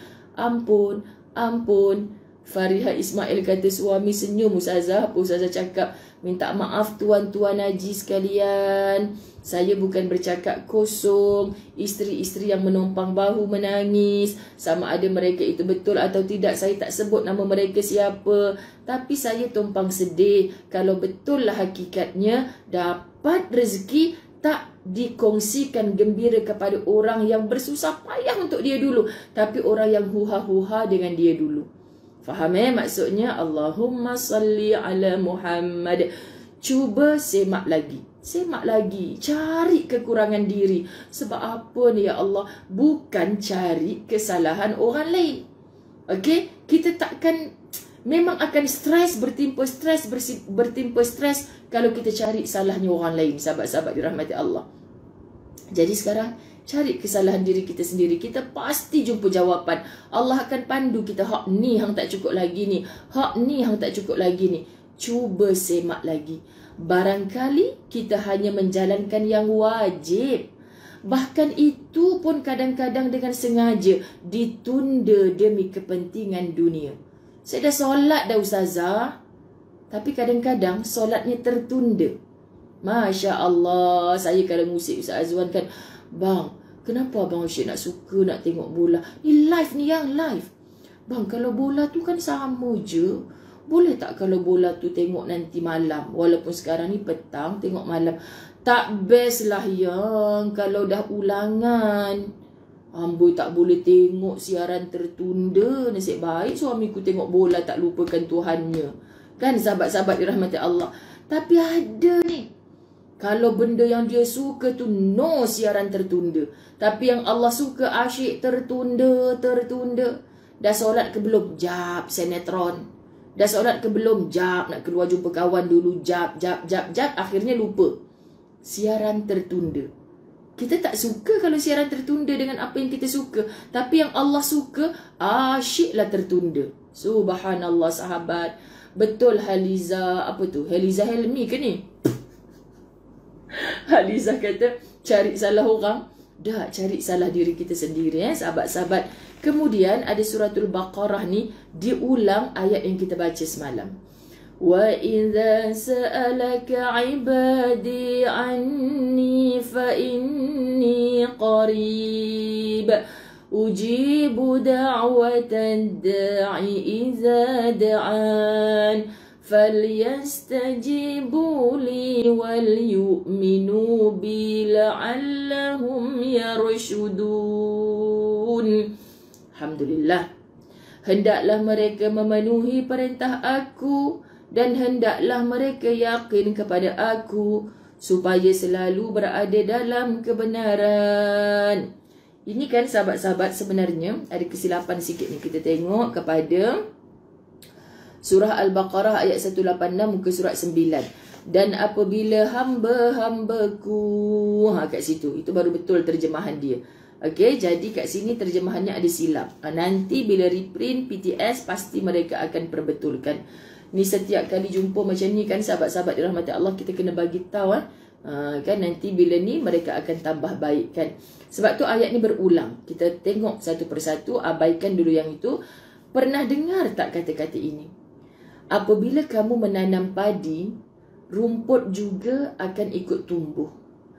Speaker 1: Ampun. Fariha Ismail kata suami senyum ustazah. Apa ustazah cakap? Minta maaf tuan-tuan haji sekalian. Saya bukan bercakap kosong. Isteri-isteri yang menumpang bahu menangis. Sama ada mereka itu betul atau tidak, saya tak sebut nama mereka siapa. Tapi saya tumpang sedih. Kalau betul lah hakikatnya, dapat rezeki tak dikongsikan gembira kepada orang yang bersusah payah untuk dia dulu, tapi orang yang huha-huha dengan dia dulu. Faham maksudnya? Allahumma salli ala Muhammad. Cuba semak lagi. Cari kekurangan diri. Sebab apa ni ya Allah? Bukan cari kesalahan orang lain. Okey? Kita takkan, memang akan bertimpa stres kalau kita cari salahnya orang lain, sahabat-sahabat dirahmati Allah. Jadi sekarang cari kesalahan diri kita sendiri. Kita pasti jumpa jawapan. Allah akan pandu kita. Hak ni hang tak cukup lagi ni. Hak ni hang tak cukup lagi ni. Cuba semak lagi. Barangkali kita hanya menjalankan yang wajib. Bahkan itu pun kadang-kadang dengan sengaja ditunda demi kepentingan dunia. Saya dah solat dah ustazah, tapi kadang-kadang solatnya tertunda. Masya Allah. Saya kalau musik Ustaz Azwan kan, bang, kenapa Abang Syed nak suka nak tengok bola? Ni live ni yang live. Bang, kalau bola tu kan sama je. Boleh tak kalau bola tu tengok nanti malam? Walaupun sekarang ni petang, tengok malam. Tak best lah yang kalau dah ulangan. Amboi tak boleh tengok siaran tertunda. Nasib baik suamiku tengok bola tak lupakan Tuhannya. Kan sahabat-sahabat dirahmati Allah. Tapi ada ni, kalau benda yang dia suka tu no siaran tertunda. Tapi yang Allah suka asyik tertunda. Dah solat ke belum? Jap sinetron. Dah solat ke belum? Jap nak keluar jumpa kawan dulu. Jap. Akhirnya lupa. Siaran tertunda. Kita tak suka kalau siaran tertunda dengan apa yang kita suka. Tapi yang Allah suka, asyiklah tertunda. Subhanallah sahabat. Betul Haliza, apa tu? Haliza Helmi ke ni? Haliza kata, cari salah orang. Dah, cari salah diri kita sendiri sahabat-sahabat. Kemudian ada suratul Baqarah ni, diulang ayat yang kita baca semalam. وَإِذَا سَأَلَكَ عِبَادِي عَنِّي فَإِنِّي قَرِيبٌ أُجِيبُ دَعْوَةَ الدَّاعِ إِذَا دَعَانِ فَلْيَسْتَجِيبُوا لِي وَلْيُؤْمِنُوا بِي لَعَلَّهُمْ يَرْشُدُونَ. Alhamdulillah. Hendaklah mereka memenuhi perintah aku dan hendaklah mereka yakin kepada aku supaya selalu berada dalam kebenaran. Ini kan sahabat-sahabat sebenarnya ada kesilapan sikit ni. Kita tengok kepada surah Al-Baqarah ayat 186 muka surat 9. Dan apabila hamba-hambaku, kat situ, itu baru betul terjemahan dia. Okey, jadi kat sini terjemahannya ada silap. Nanti bila reprint PTS pasti mereka akan perbetulkan. Ni setiap kali jumpa macam ni kan sahabat-sahabat dirahmati Allah, kita kena bagi tahu kan nanti bila ni mereka akan tambah baik kan. Sebab tu ayat ni berulang. Kita tengok satu persatu, abaikan dulu yang itu. Pernah dengar tak kata-kata ini? Apabila kamu menanam padi, rumput juga akan ikut tumbuh.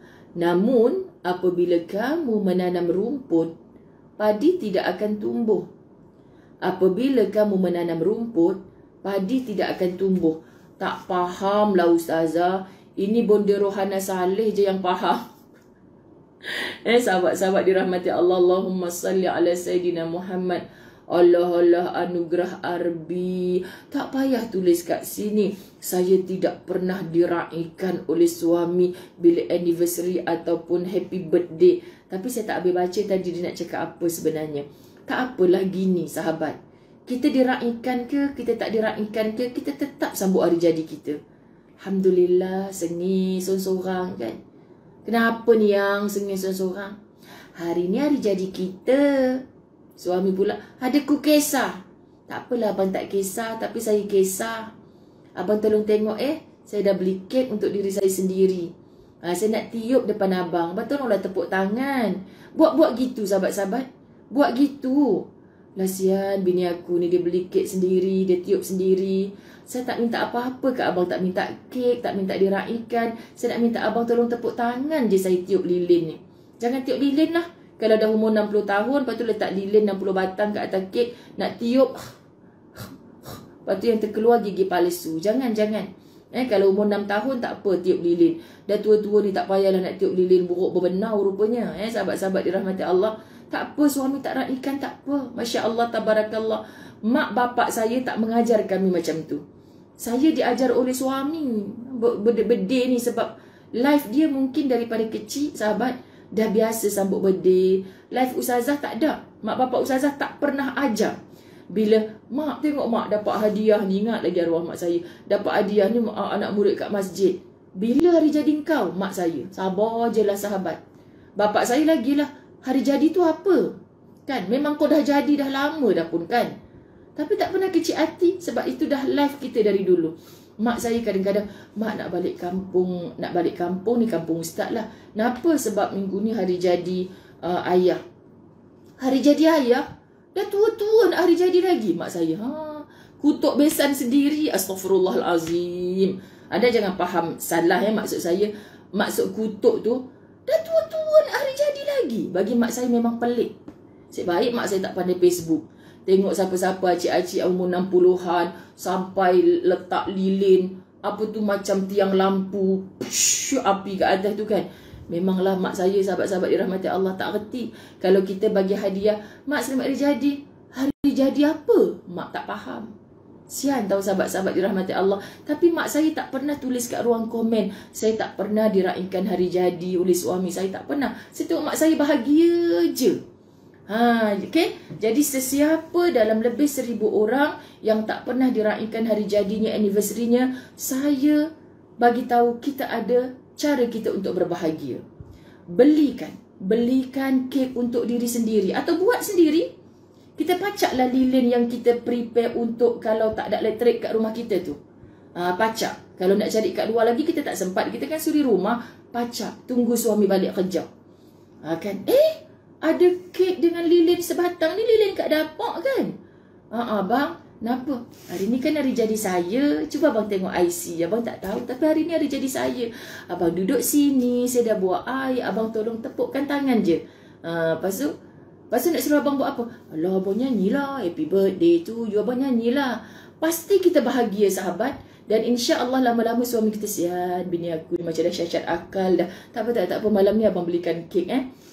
Speaker 1: Namun apabila kamu menanam rumput, padi tidak akan tumbuh. Apabila kamu menanam rumput, padi tidak akan tumbuh. Tak faham lah Ustazah. Ini Bonda Rohana Saleh je yang faham. Sahabat-sahabat dirahmati Allah. Allahumma salli ala Sayyidina Muhammad. Allah anugerah Arbi. Tak payah tulis kat sini. Saya tidak pernah diraikan oleh suami bila anniversary ataupun happy birthday. Tapi saya tak habis baca tadi dia nak cakap apa sebenarnya. Tak apalah gini sahabat. Kita diraikan ke, kita tak diraikan ke, kita tetap sambut hari jadi kita. Alhamdulillah, sengih sorang-sorang kan. Kenapa ni yang sengih sorang-sorang? Hari ni hari jadi kita. Suami pula, adaku kisah. Tak apalah abang tak kisah, tapi saya kisah. Abang tolong tengok saya dah beli kek untuk diri saya sendiri. Saya nak tiup depan abang. Abang tolonglah tepuk tangan. Buat-buat gitu sahabat-sahabat. Buat gitu. Lasian bini aku ni, dia beli kek sendiri, dia tiup sendiri. Saya tak minta apa-apa ke abang, tak minta kek, tak minta diraikan. Saya nak minta abang tolong tepuk tangan je saya tiup lilin ni. Jangan tiup lilin lah. Kalau dah umur 60 tahun, lepas tu letak lilin 60 batang kat atas kek, nak tiup. Lepas tu yang terkeluar gigi palsu. Jangan. Kalau umur 6 tahun tak apa tiup lilin. Dah tua-tua ni tak payahlah nak tiup lilin buruk berbenau rupanya. Sahabat-sahabat dirahmati Allah. Tak apa, suami tak raikan, tak apa. Masya Allah, tabarakallah. Mak bapak saya tak mengajar kami macam tu. Saya diajar oleh suami birthday ni sebab life dia mungkin daripada kecil, sahabat, dah biasa sambut birthday. Life Ustazah tak ada. Mak bapak Ustazah tak pernah ajar. Bila mak tengok mak dapat hadiah ni, ingat lagi arwah mak saya, dapat hadiah ni anak murid kat masjid. Bila hari jadi kau, mak saya? Sabar je lah sahabat. Bapak saya lagi lah, hari jadi tu apa? Kan, memang kau dah jadi dah lama dah pun kan. Tapi tak pernah kecil hati sebab itu dah life kita dari dulu. Mak saya kadang-kadang, mak nak balik kampung ni kampung ustaz lah. Kenapa? Sebab minggu ni hari jadi ayah. Hari jadi ayah? Dah tua-tua nak hari jadi lagi mak saya. Kutuk besan sendiri, astaghfirullahalazim. Anda jangan faham salah maksud saya. Maksud kutuk tu, dah tua-tua nak hari jadi lagi. Bagi mak saya memang pelik. Sebaik mak saya tak pandai Facebook. Tengok siapa-siapa acik-acik umur 60-an sampai letak lilin, apa tu macam tiang lampu, api kat atas tu kan. Memanglah mak saya, sahabat-sahabat dirahmati Allah, tak reti. Kalau kita bagi hadiah, mak selamat hari jadi. Hari jadi apa? Mak tak faham. Sian tahu sahabat-sahabat dirahmati Allah. Tapi mak saya tak pernah tulis kat ruang komen, saya tak pernah diraikan hari jadi oleh suami. Saya tak pernah. Saya tengok mak saya bahagia je. Okay? Jadi sesiapa dalam lebih 1000 orang yang tak pernah diraikan hari jadinya, anniversary-nya, saya bagi tahu kita ada cara kita untuk berbahagia. Belikan kek untuk diri sendiri atau buat sendiri. Kita pacaklah lilin yang kita prepare untuk kalau tak ada elektrik kat rumah kita tu. Pacak. Kalau nak cari kat luar lagi kita tak sempat. Kita kan suri rumah, pacak. Tunggu suami balik kerja. Kan? Ada kek dengan lilin sebatang ni, lilin kat dapur kan? Bang, kenapa? Hari ni kan hari jadi saya. Cuba abang tengok IC. Abang tak tahu tapi hari ni hari jadi saya. Abang duduk sini, saya dah buat air. Abang tolong tepukkan tangan je. Lepas tu nak suruh abang buat apa? Alah, abang nyanyilah. Happy birthday to you. Abang nyanyilah. Pasti kita bahagia, sahabat. Dan insya-Allah lama-lama suami kita, sian bini aku macam dah syarat akal dah. Tak apa. Malam ni abang belikan kek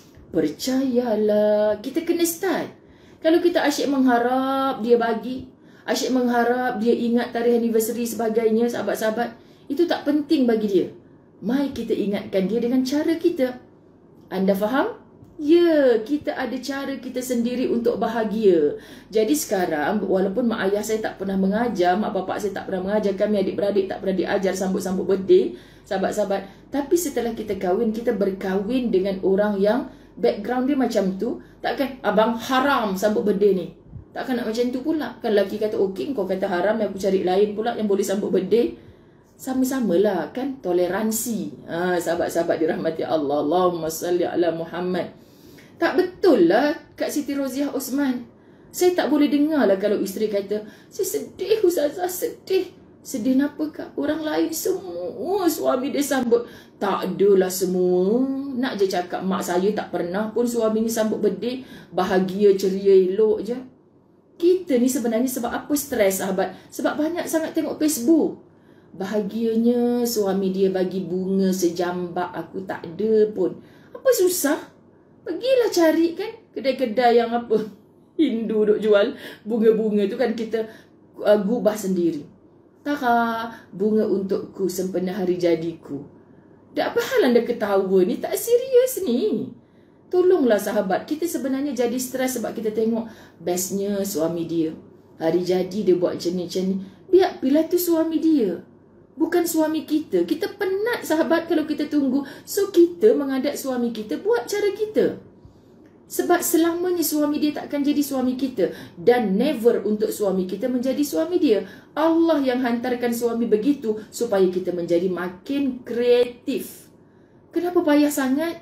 Speaker 1: Percayalah, kita kena start. Kalau kita asyik mengharap dia bagi, asyik mengharap dia ingat tarikh anniversary sebagainya, sahabat-sahabat, itu tak penting bagi dia. Mai kita ingatkan dia dengan cara kita. Anda faham? Ya, kita ada cara kita sendiri untuk bahagia. Jadi sekarang, walaupun mak ayah saya tak pernah mengajar, mak bapak saya tak pernah mengajar, kami adik-beradik tak pernah diajar sambut-sambut birthday, sahabat-sahabat. Tapi setelah kita kahwin, kita berkahwin dengan orang yang background dia macam tu. Takkan abang haram sambut birthday ni. Takkan nak macam tu pula. Kan lelaki kata okey, kau kata haram, aku cari lain pula yang boleh sambut birthday. Sama-samalah kan, toleransi. Sahabat-sahabat dirahmati Allah. Allahumma salli ala Muhammad. Tak betul lah Kak Siti Roziah Osman. Saya tak boleh dengar lah kalau isteri kata, saya sedih Ustazah, sedih. Sedih kenapa Kak? Orang lain semua suami dia sambut. Tak adalah semua. Nak je cakap mak saya tak pernah pun suami ni sambut birthday. Bahagia, ceria, elok je. Kita ni sebenarnya sebab apa stres, sahabat? Sebab banyak sangat tengok Facebook. Bahagianya suami dia bagi bunga sejambak, aku tak ada pun. Apa susah? Pergilah cari kan kedai-kedai yang apa Hindu duk jual bunga-bunga tu kan, kita gubah sendiri. Tara, bunga untukku sempena hari jadiku. Tak apa hal anda ketawa ni, tak serius ni. Tolonglah sahabat, kita sebenarnya jadi stres sebab kita tengok bestnya suami dia. Hari jadi dia buat macam ni. Biar bila tu suami dia, bukan suami kita. Kita penat sahabat kalau kita tunggu. So kita menghadap suami kita, buat cara kita. Sebab selamanya suami dia takkan jadi suami kita. Dan never untuk suami kita menjadi suami dia. Allah yang hantarkan suami begitu supaya kita menjadi makin kreatif. Kenapa payah sangat?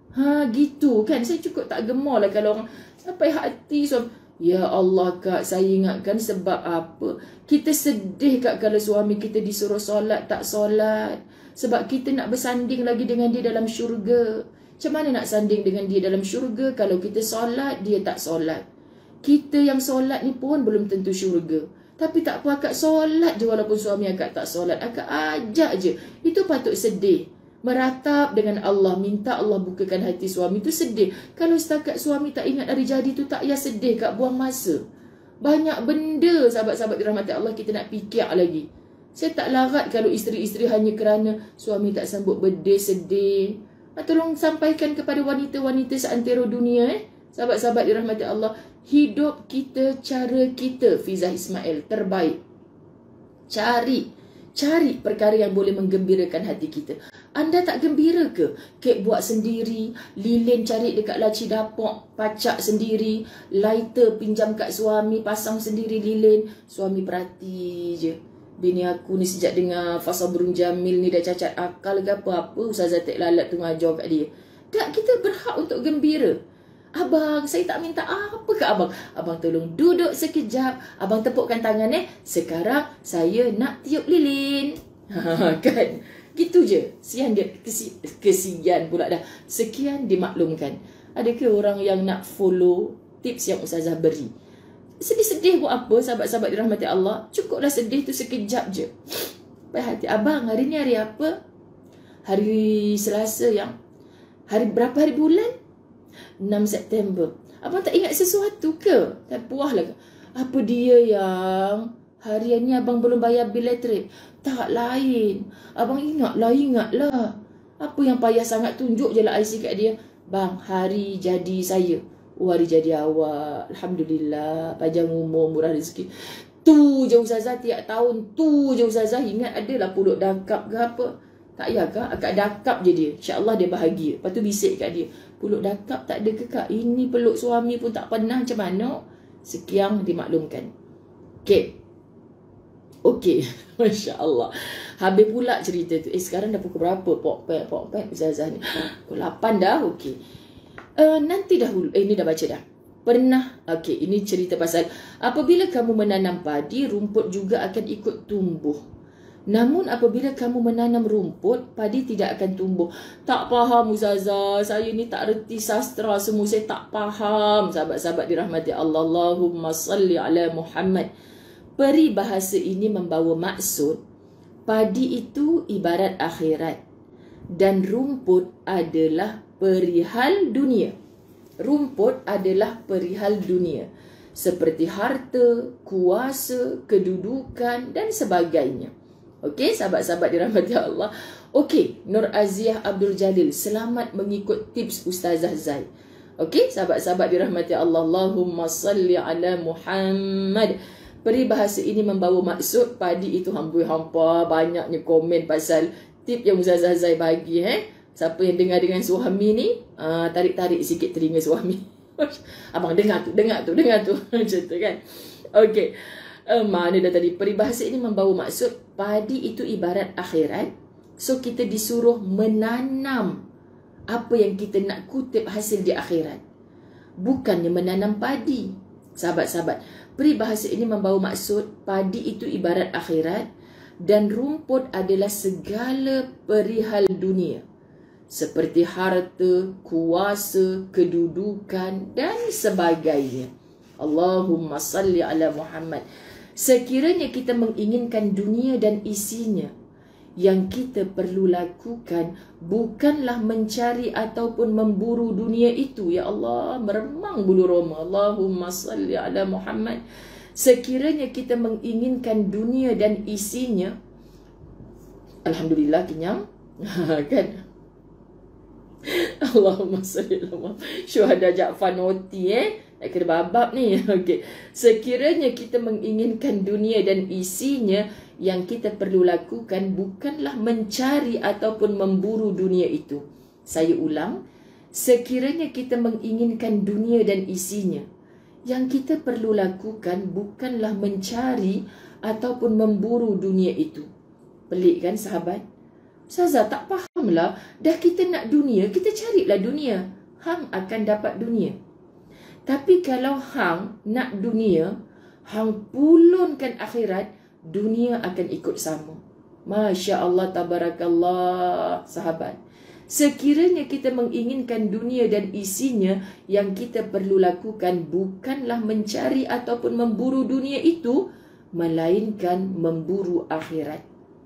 Speaker 1: Gitu kan. Saya cukup tak gemar lah kalau orang sampai hati suami. Ya Allah Kak, saya ingatkan sebab apa? Kita sedih Kak kalau suami kita disuruh solat tak solat. Sebab kita nak bersanding lagi dengan dia dalam syurga. Macam mana nak sanding dengan dia dalam syurga kalau kita solat, dia tak solat? Kita yang solat ni pun belum tentu syurga. Tapi tak apa, akak solat je walaupun suami akak tak solat. Akak ajak je. Itu patut sedih. Meratap dengan Allah, minta Allah bukakan hati suami tu sedih. Kalau setakat suami tak ingat hari jadi tu, tak payah sedih Kak, buang masa. Banyak benda sahabat-sahabat dirahmati Allah kita nak fikir lagi. Saya tak larat kalau isteri-isteri hanya kerana suami tak sambut birthday sedih. Tolong sampaikan kepada wanita-wanita seantero dunia sahabat-sahabat dirahmati Allah, hidup kita, cara kita, Fizah Ismail, terbaik. Cari perkara yang boleh menggembirakan hati kita. Anda tak gembira ke? Kek buat sendiri, lilin cari dekat laci dapur, pacak sendiri, lighter pinjam kat suami, pasang sendiri lilin. Suami perhati je. Bini aku ni sejak dengar Fasabrun Jamil ni dah cacat akal ke apa-apa, Ustazah Tek Lalat tu ngajar kat dia. Tak, kita berhak untuk gembira. Abang, saya tak minta apa ke abang. Abang tolong duduk sekejap. Abang tepukkan tangan Sekarang saya nak tiup lilin. Kan? Gitu je. Sian dia. Kesian pula dah. Sekian dimaklumkan. Adakah orang yang nak follow tips yang Ustazah beri? Sedih-sedih buat apa sahabat-sahabat dirahmati Allah? Cukuplah sedih tu sekejap je. Baik hati. Abang, hari ni hari apa? Hari Selasa yang Berapa hari bulan? 6 September. Abang tak ingat sesuatu ke? Tak puas lah. Apa dia yang harian ni abang belum bayar bil elektrik? Tak, lain. Abang ingatlah. Apa yang payah sangat, tunjuk je lah IC kat dia. Bang, hari jadi saya. Oh, hari jadi awak. Alhamdulillah. Panjang umur, murah rezeki. Tu je Ustazah tiap tahun. Tu je Ustazah. Ingat adalah puluk dakap ke apa. Tak ya kak? Akak dakap je dia. InsyaAllah dia bahagia. Lepas tu bisik kat dia. Puluk dakap tak ada ke kak? Ini peluk suami pun tak pernah, macam mana? Sekian dimaklumkan. Okey. Masya Allah. Habis pula cerita tu. Sekarang dah pukul berapa? Pok-pek Ustazah ni. Pukul 8 dah. Okey. Nanti dahulu. Ini dah baca dah. Pernah. Okey. Ini cerita pasal apabila kamu menanam padi, rumput juga akan ikut tumbuh. Namun apabila kamu menanam rumput, padi tidak akan tumbuh. Tak faham Ustazah. Saya ni tak reti sastra semua. Saya tak faham. Sahabat-sahabat dirahmati Allah. Allahumma salli ala Muhammad. Peribahasa ini membawa maksud padi itu ibarat akhirat dan rumput adalah perihal dunia. Rumput adalah perihal dunia. Seperti harta, kuasa, kedudukan dan sebagainya. Okey, sahabat-sahabat dirahmati Allah. Okey, Nur Aziah Abdul Jalil, selamat mengikut tips Ustazah Zai. Okey, sahabat-sahabat dirahmati Allah. Allahumma salli ala Muhammad. Peribahasa ini membawa maksud padi itu hampa. Banyaknya komen pasal tip yang Ustazah Zai bagi. Siapa yang dengar dengan suami ni, tarik-tarik sikit telinga suami. Abang dengar tu. Macam tu kan. Okey. Mana dah tadi, peribahasa ini membawa maksud padi itu ibarat akhirat. So kita disuruh menanam apa yang kita nak kutip hasil di akhirat, bukannya menanam padi. Sahabat-sahabat, peribahasa ini membawa maksud padi itu ibarat akhirat dan rumput adalah segala perihal dunia, seperti harta, kuasa, kedudukan dan sebagainya. Allahumma salli ala Muhammad. Sekiranya kita menginginkan dunia dan isinya, yang kita perlu lakukan bukanlah mencari ataupun memburu dunia itu. Ya Allah, meremang bulu roma. Allahumma salli ala Muhammad. Sekiranya kita menginginkan dunia dan isinya, alhamdulillah kenyang. Kan? Allahumma salli ala Muhammad. Syuhada Ja'far Noti nak kena babak ni. Okey. Sekiranya kita menginginkan dunia dan isinya, yang kita perlu lakukan bukanlah mencari ataupun memburu dunia itu. Saya ulang. Sekiranya kita menginginkan dunia dan isinya, yang kita perlu lakukan bukanlah mencari ataupun memburu dunia itu. Pelik kan sahabat? Ustazah tak fahamlah. Dah kita nak dunia, kita carilah dunia. Hang akan dapat dunia. Tapi kalau hang nak dunia, hang pulunkan akhirat, dunia akan ikut sama. Masya Allah, tabarakallah, sahabat. Sekiranya kita menginginkan dunia dan isinya, yang kita perlu lakukan bukanlah mencari ataupun memburu dunia itu, melainkan memburu akhirat.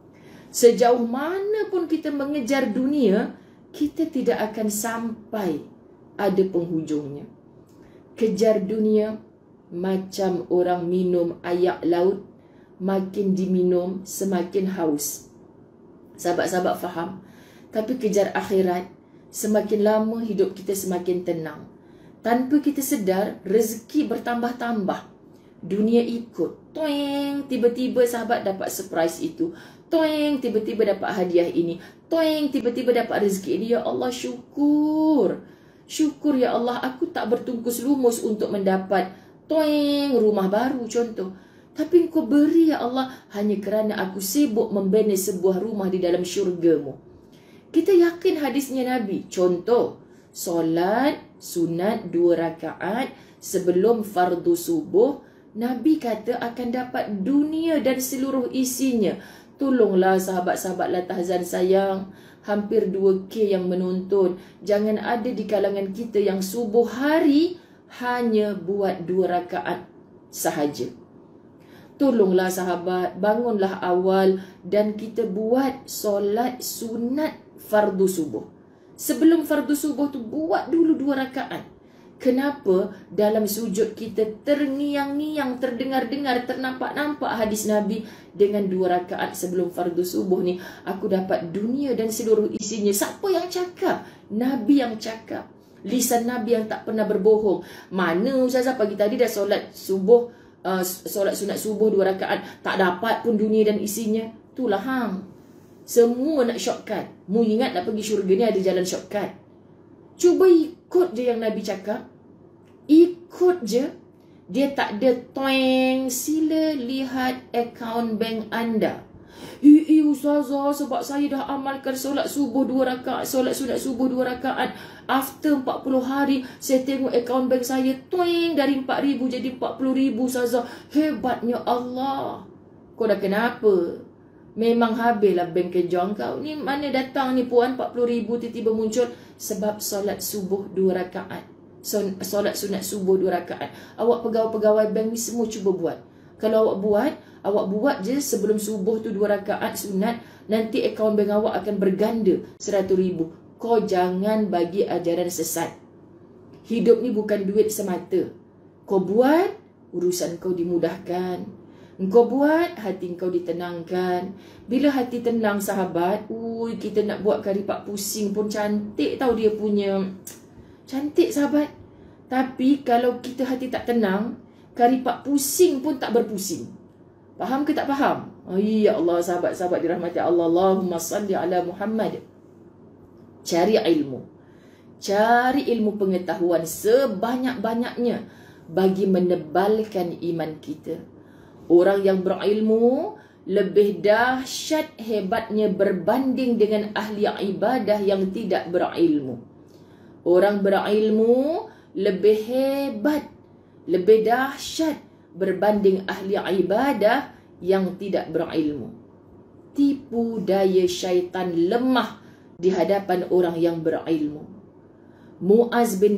Speaker 1: Sejauh mana pun kita mengejar dunia, kita tidak akan sampai ada penghujungnya. Kejar dunia macam orang minum air laut, makin diminum semakin haus. Sahabat-sahabat faham? Tapi kejar akhirat, semakin lama hidup kita semakin tenang. Tanpa kita sedar, rezeki bertambah-tambah. Dunia ikut. Toeng, tiba-tiba sahabat dapat surprise itu. Toeng, tiba-tiba dapat hadiah ini. Toeng, tiba-tiba dapat rezeki ini. Ya Allah, syukur. Syukur ya Allah, aku tak bertungkus lumus untuk mendapat toeng rumah baru contoh. Tapi Engkau beri ya Allah hanya kerana aku sibuk membina sebuah rumah di dalam syurga-Mu. Kita yakin hadisnya Nabi. Contoh, solat sunat 2 rakaat sebelum fardu subuh, Nabi kata akan dapat dunia dan seluruh isinya. Tolonglah sahabat-sahabat Latahzan sayang, hampir 2K yang menonton. Jangan ada di kalangan kita yang subuh hari hanya buat 2 rakaat sahaja. Tolonglah sahabat, bangunlah awal dan kita buat solat sunat fardu subuh. Sebelum fardu subuh tu buat dulu 2 rakaat. Kenapa? Dalam sujud kita terngiang-ngiang, terdengar-dengar, ternampak-nampak hadis Nabi. Dengan 2 rakaat sebelum fardu subuh ni, aku dapat dunia dan seluruh isinya. Siapa yang cakap? Nabi yang cakap. Lisan Nabi yang tak pernah berbohong. Mana Ustazah pagi tadi dah solat subuh, solat sunat subuh 2 rakaat, tak dapat pun dunia dan isinya. Itulah hang. Semua nak shortcut. Mu ingat nak pergi syurga ni ada jalan shortcut. Cuba ikut je yang Nabi cakap. Ikut je. Dia tak ada toeng. Sila lihat akaun bank anda. Ustazah, sebab saya dah amalkan solat subuh 2 rakaat, solat sunat subuh 2 rakaat. After 40 hari, saya tengok akaun bank saya toeng dari 4,000 jadi 40,000 Ustazah. Hebatnya Allah. Kau dah kenapa? Memang habislah bank kejong kau. Ni mana datang ni puan 40,000 tiba-tiba muncul? Sebab solat subuh 2 rakaat. Solat sunat subuh 2 rakaat. Awak pegawai-pegawai bank ni semua cuba buat. Kalau awak buat je sebelum subuh tu 2 rakaat sunat, nanti akaun bank awak akan berganda 100,000. Kau jangan bagi ajaran sesat. Hidup ni bukan duit semata. Kau buat, urusan kau dimudahkan. Kau buat, hati kau ditenangkan. Bila hati tenang sahabat, kita nak buat kari pak pusing pun cantik tau dia punya. Cantik sahabat. Tapi kalau kita hati tak tenang, kari pak pusing pun tak berpusing. Faham ke tak faham? Ya Allah, sahabat-sahabat dirahmati Allah. Allahumma salli ala Muhammad. Cari ilmu. Cari ilmu pengetahuan sebanyak-banyaknya bagi menebalkan iman kita. Orang yang berilmu lebih dahsyat hebatnya berbanding dengan ahli ibadah yang tidak berilmu. Orang berilmu lebih hebat, lebih dahsyat berbanding ahli ibadah yang tidak berilmu. Tipu daya syaitan lemah di hadapan orang yang berilmu. Muaz bin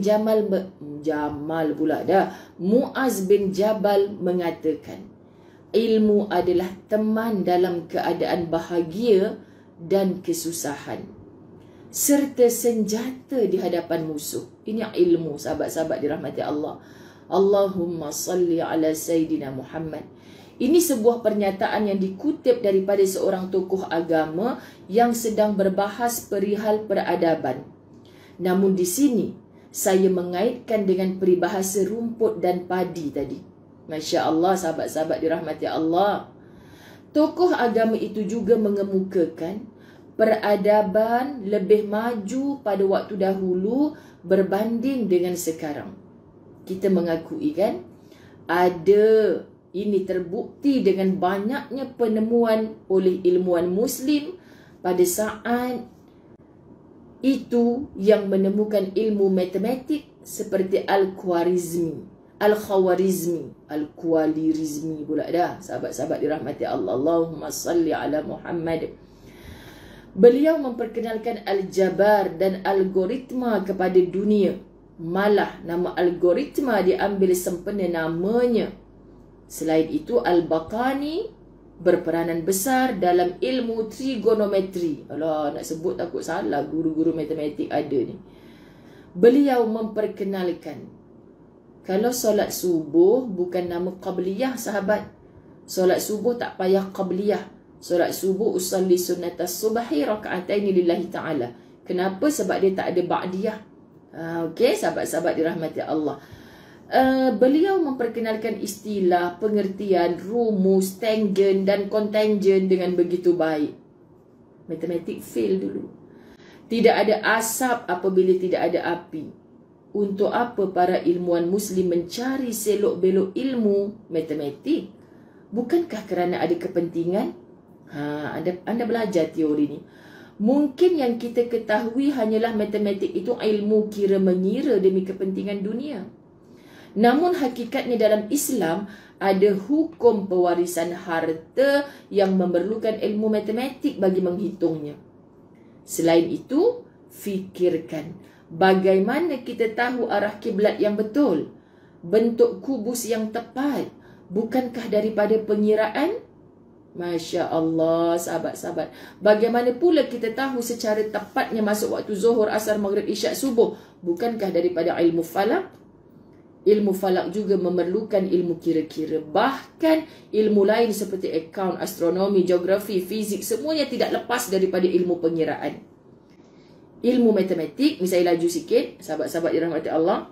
Speaker 1: Muaz bin Jabal mengatakan, ilmu adalah teman dalam keadaan bahagia dan kesusahan, serta senjata di hadapan musuh. Ini ilmu, sahabat-sahabat dirahmati Allah. Allahumma salli ala Sayyidina Muhammad. Ini sebuah pernyataan yang dikutip daripada seorang tokoh agama yang sedang berbahas perihal peradaban. Namun di sini saya mengaitkan dengan peribahasa rumput dan padi tadi. Masya Allah, sahabat-sahabat dirahmati Allah. Tokoh agama itu juga mengemukakan peradaban lebih maju pada waktu dahulu berbanding dengan sekarang. Kita mengakui kan, ada, ini terbukti dengan banyaknya penemuan oleh ilmuwan Muslim pada saat itu yang menemukan ilmu matematik seperti Al-Khwarizmi pula dah, sahabat-sahabat dirahmati Allah. Allahumma salli ala Muhammad. Beliau memperkenalkan aljabar dan algoritma kepada dunia. Malah nama algoritma diambil sempena namanya. Selain itu, Al-Baqani berperanan besar dalam ilmu trigonometri. Alah, nak sebut takut salah, guru-guru matematik ada ni. Beliau memperkenalkan, kalau solat subuh bukan nama qabliyah sahabat. Solat subuh tak payah qabliyah. Solat subuh usalli sunnatas subahi raka'ataini lillahi ta'ala. Kenapa? Sebab dia tak ada ba'diyah. Okey, sahabat-sahabat dirahmati Allah. Beliau memperkenalkan istilah, pengertian, rumus, tangent dan kontangen dengan begitu baik. Matematik fail dulu. Tidak ada asap apabila tidak ada api. Untuk apa para ilmuwan Muslim mencari selok-belok ilmu matematik? Bukankah kerana ada kepentingan? Anda belajar teori ni. Mungkin yang kita ketahui hanyalah matematik itu ilmu kira mengira demi kepentingan dunia. Namun hakikatnya dalam Islam ada hukum pewarisan harta yang memerlukan ilmu matematik bagi menghitungnya. Selain itu, fikirkan bagaimana kita tahu arah kiblat yang betul, bentuk kubus yang tepat, bukankah daripada pengiraan? Masya Allah, sahabat-sahabat. Bagaimana pula kita tahu secara tepatnya masuk waktu zuhur, asar, maghrib, isyak, subuh? Bukankah daripada ilmu falak? Ilmu falak juga memerlukan ilmu kira-kira. Bahkan ilmu lain seperti akaun, astronomi, geografi, fizik, semuanya tidak lepas daripada ilmu pengiraan. Ilmu matematik, ni saya laju sikit, sahabat-sahabat dirahmati Allah.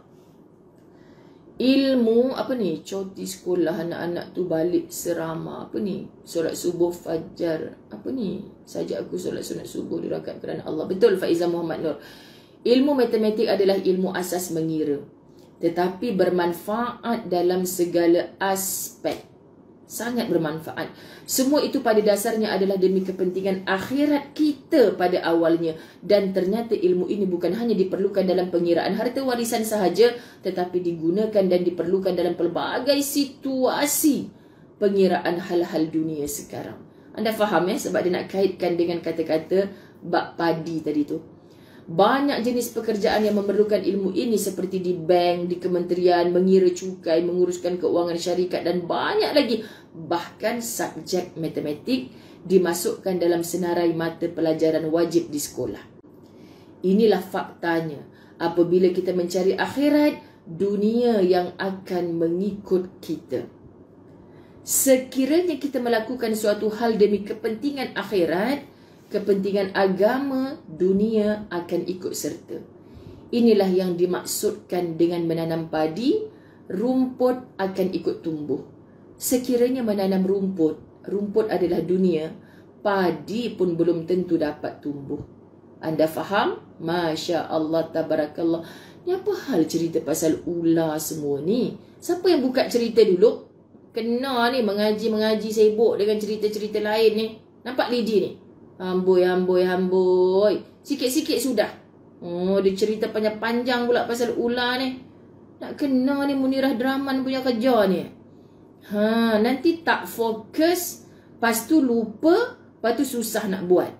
Speaker 1: Ilmu, apa ni? Cuti sekolah anak-anak tu balik serama. Apa ni? Solat subuh fajar. Apa ni? Sajak aku solat sunat subuh di rakaat kerana Allah. Betul, Faizah Muhammad Nur. Ilmu matematik adalah ilmu asas mengira, tetapi bermanfaat dalam segala aspek. Sangat bermanfaat. Semua itu pada dasarnya adalah demi kepentingan akhirat kita pada awalnya. Dan ternyata ilmu ini bukan hanya diperlukan dalam pengiraan harta warisan sahaja, tetapi digunakan dan diperlukan dalam pelbagai situasi pengiraan hal-hal dunia sekarang. Anda faham ya? Sebab dia nak kaitkan dengan kata-kata bab padi tadi tu. Banyak jenis pekerjaan yang memerlukan ilmu ini seperti di bank, di kementerian, mengira cukai, menguruskan keuangan syarikat dan banyak lagi. Bahkan subjek matematik dimasukkan dalam senarai mata pelajaran wajib di sekolah. Inilah faktanya. Apabila kita mencari akhirat, dunia yang akan mengikut kita. Sekiranya kita melakukan suatu hal demi kepentingan akhirat, kepentingan agama, dunia akan ikut serta. Inilah yang dimaksudkan dengan menanam padi, rumput akan ikut tumbuh. Sekiranya menanam rumput, rumput adalah dunia, padi pun belum tentu dapat tumbuh. Anda faham? Masya Allah, tabarakallah. Ni apa hal cerita pasal ular semua ni? Siapa yang buka cerita dulu? Kena ni mengaji-mengaji sibuk dengan cerita-cerita lain ni. Nampak Lidi ni? Amboi. Sikit-sikit sudah. Oh, dia cerita panjang-panjang pula pasal ular ni. Nak kena ni Munirah Drahman punya kerja ni. Nanti tak fokus, lepas tu lupa, lepas tu susah nak buat.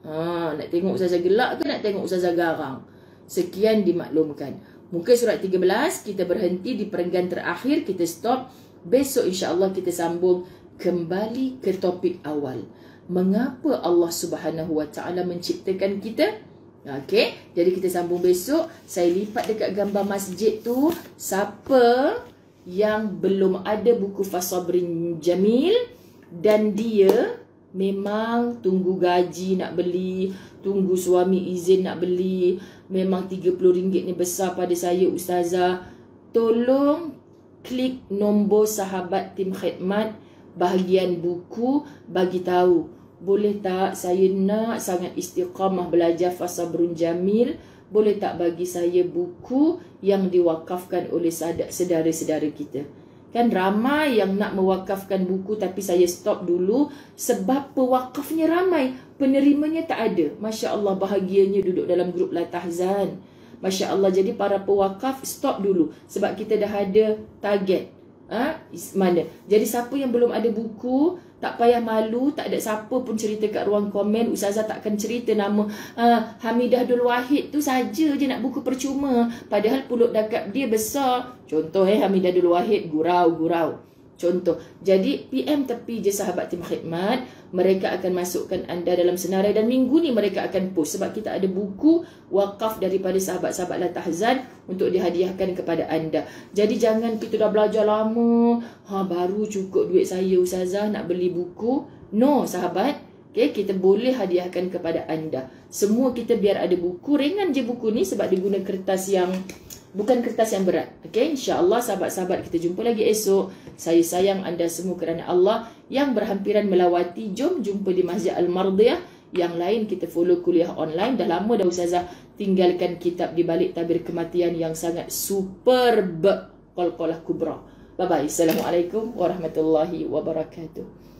Speaker 1: Nak tengok Ustazah gelak ke nak tengok Ustazah garang? Sekian dimaklumkan. Muka surat 13, kita berhenti di perenggan terakhir, kita stop. Besok insya-Allah kita sambung kembali ke topik awal. Mengapa Allah Subhanahu Wa Taala menciptakan kita? Okey, jadi kita sambung besok. Saya lipat dekat gambar masjid tu. Siapa yang belum ada buku Fasabrin Jamil dan dia memang tunggu gaji nak beli, tunggu suami izin nak beli, memang RM30 ni besar pada saya Ustazah, tolong klik nombor sahabat tim khidmat bahagian buku, bagi tahu boleh tak saya nak sangat istiqamah belajar Fasabrun Jamil, boleh tak bagi saya buku yang diwakafkan oleh saudara-saudara kita. Kan ramai yang nak mewakafkan buku tapi saya stop dulu sebab pewakafnya ramai, penerimanya tak ada. Masya Allah, bahagianya duduk dalam grup La Tahzan. Masya Allah, jadi para pewakaf stop dulu sebab kita dah ada target. Mana? Jadi siapa yang belum ada buku, tak payah malu, tak ada siapa pun cerita kat ruang komen. Ustazah takkan cerita nama Hamidah Abdul Wahid tu saja je nak buku percuma, padahal pulut dakap dia besar. Contoh Hamidah Abdul Wahid gurau. Contoh. Jadi PM tepi je sahabat tim khidmat, mereka akan masukkan anda dalam senarai dan minggu ni mereka akan post sebab kita ada buku wakaf daripada sahabat-sahabat La Tahzan untuk dihadiahkan kepada anda. Jadi jangan kita dah belajar lama, baru cukup duit saya Ustazah nak beli buku. No sahabat, okay, kita boleh hadiahkan kepada anda. Semua kita biar ada buku, ringan je buku ni sebab dia guna kertas yang bukan kertas yang berat. Okay, insya-Allah sahabat-sahabat kita jumpa lagi esok. Saya sayang anda semua kerana Allah. Yang berhampiran melawati, jom jumpa di Masjid Al-Mardiyah. Yang lain kita follow kuliah online. Dah lama dah Ustazah tinggalkan kitab di balik tabir kematian yang sangat superb, Qalqalah Kubra. Bye bye. Assalamualaikum warahmatullahi wabarakatuh.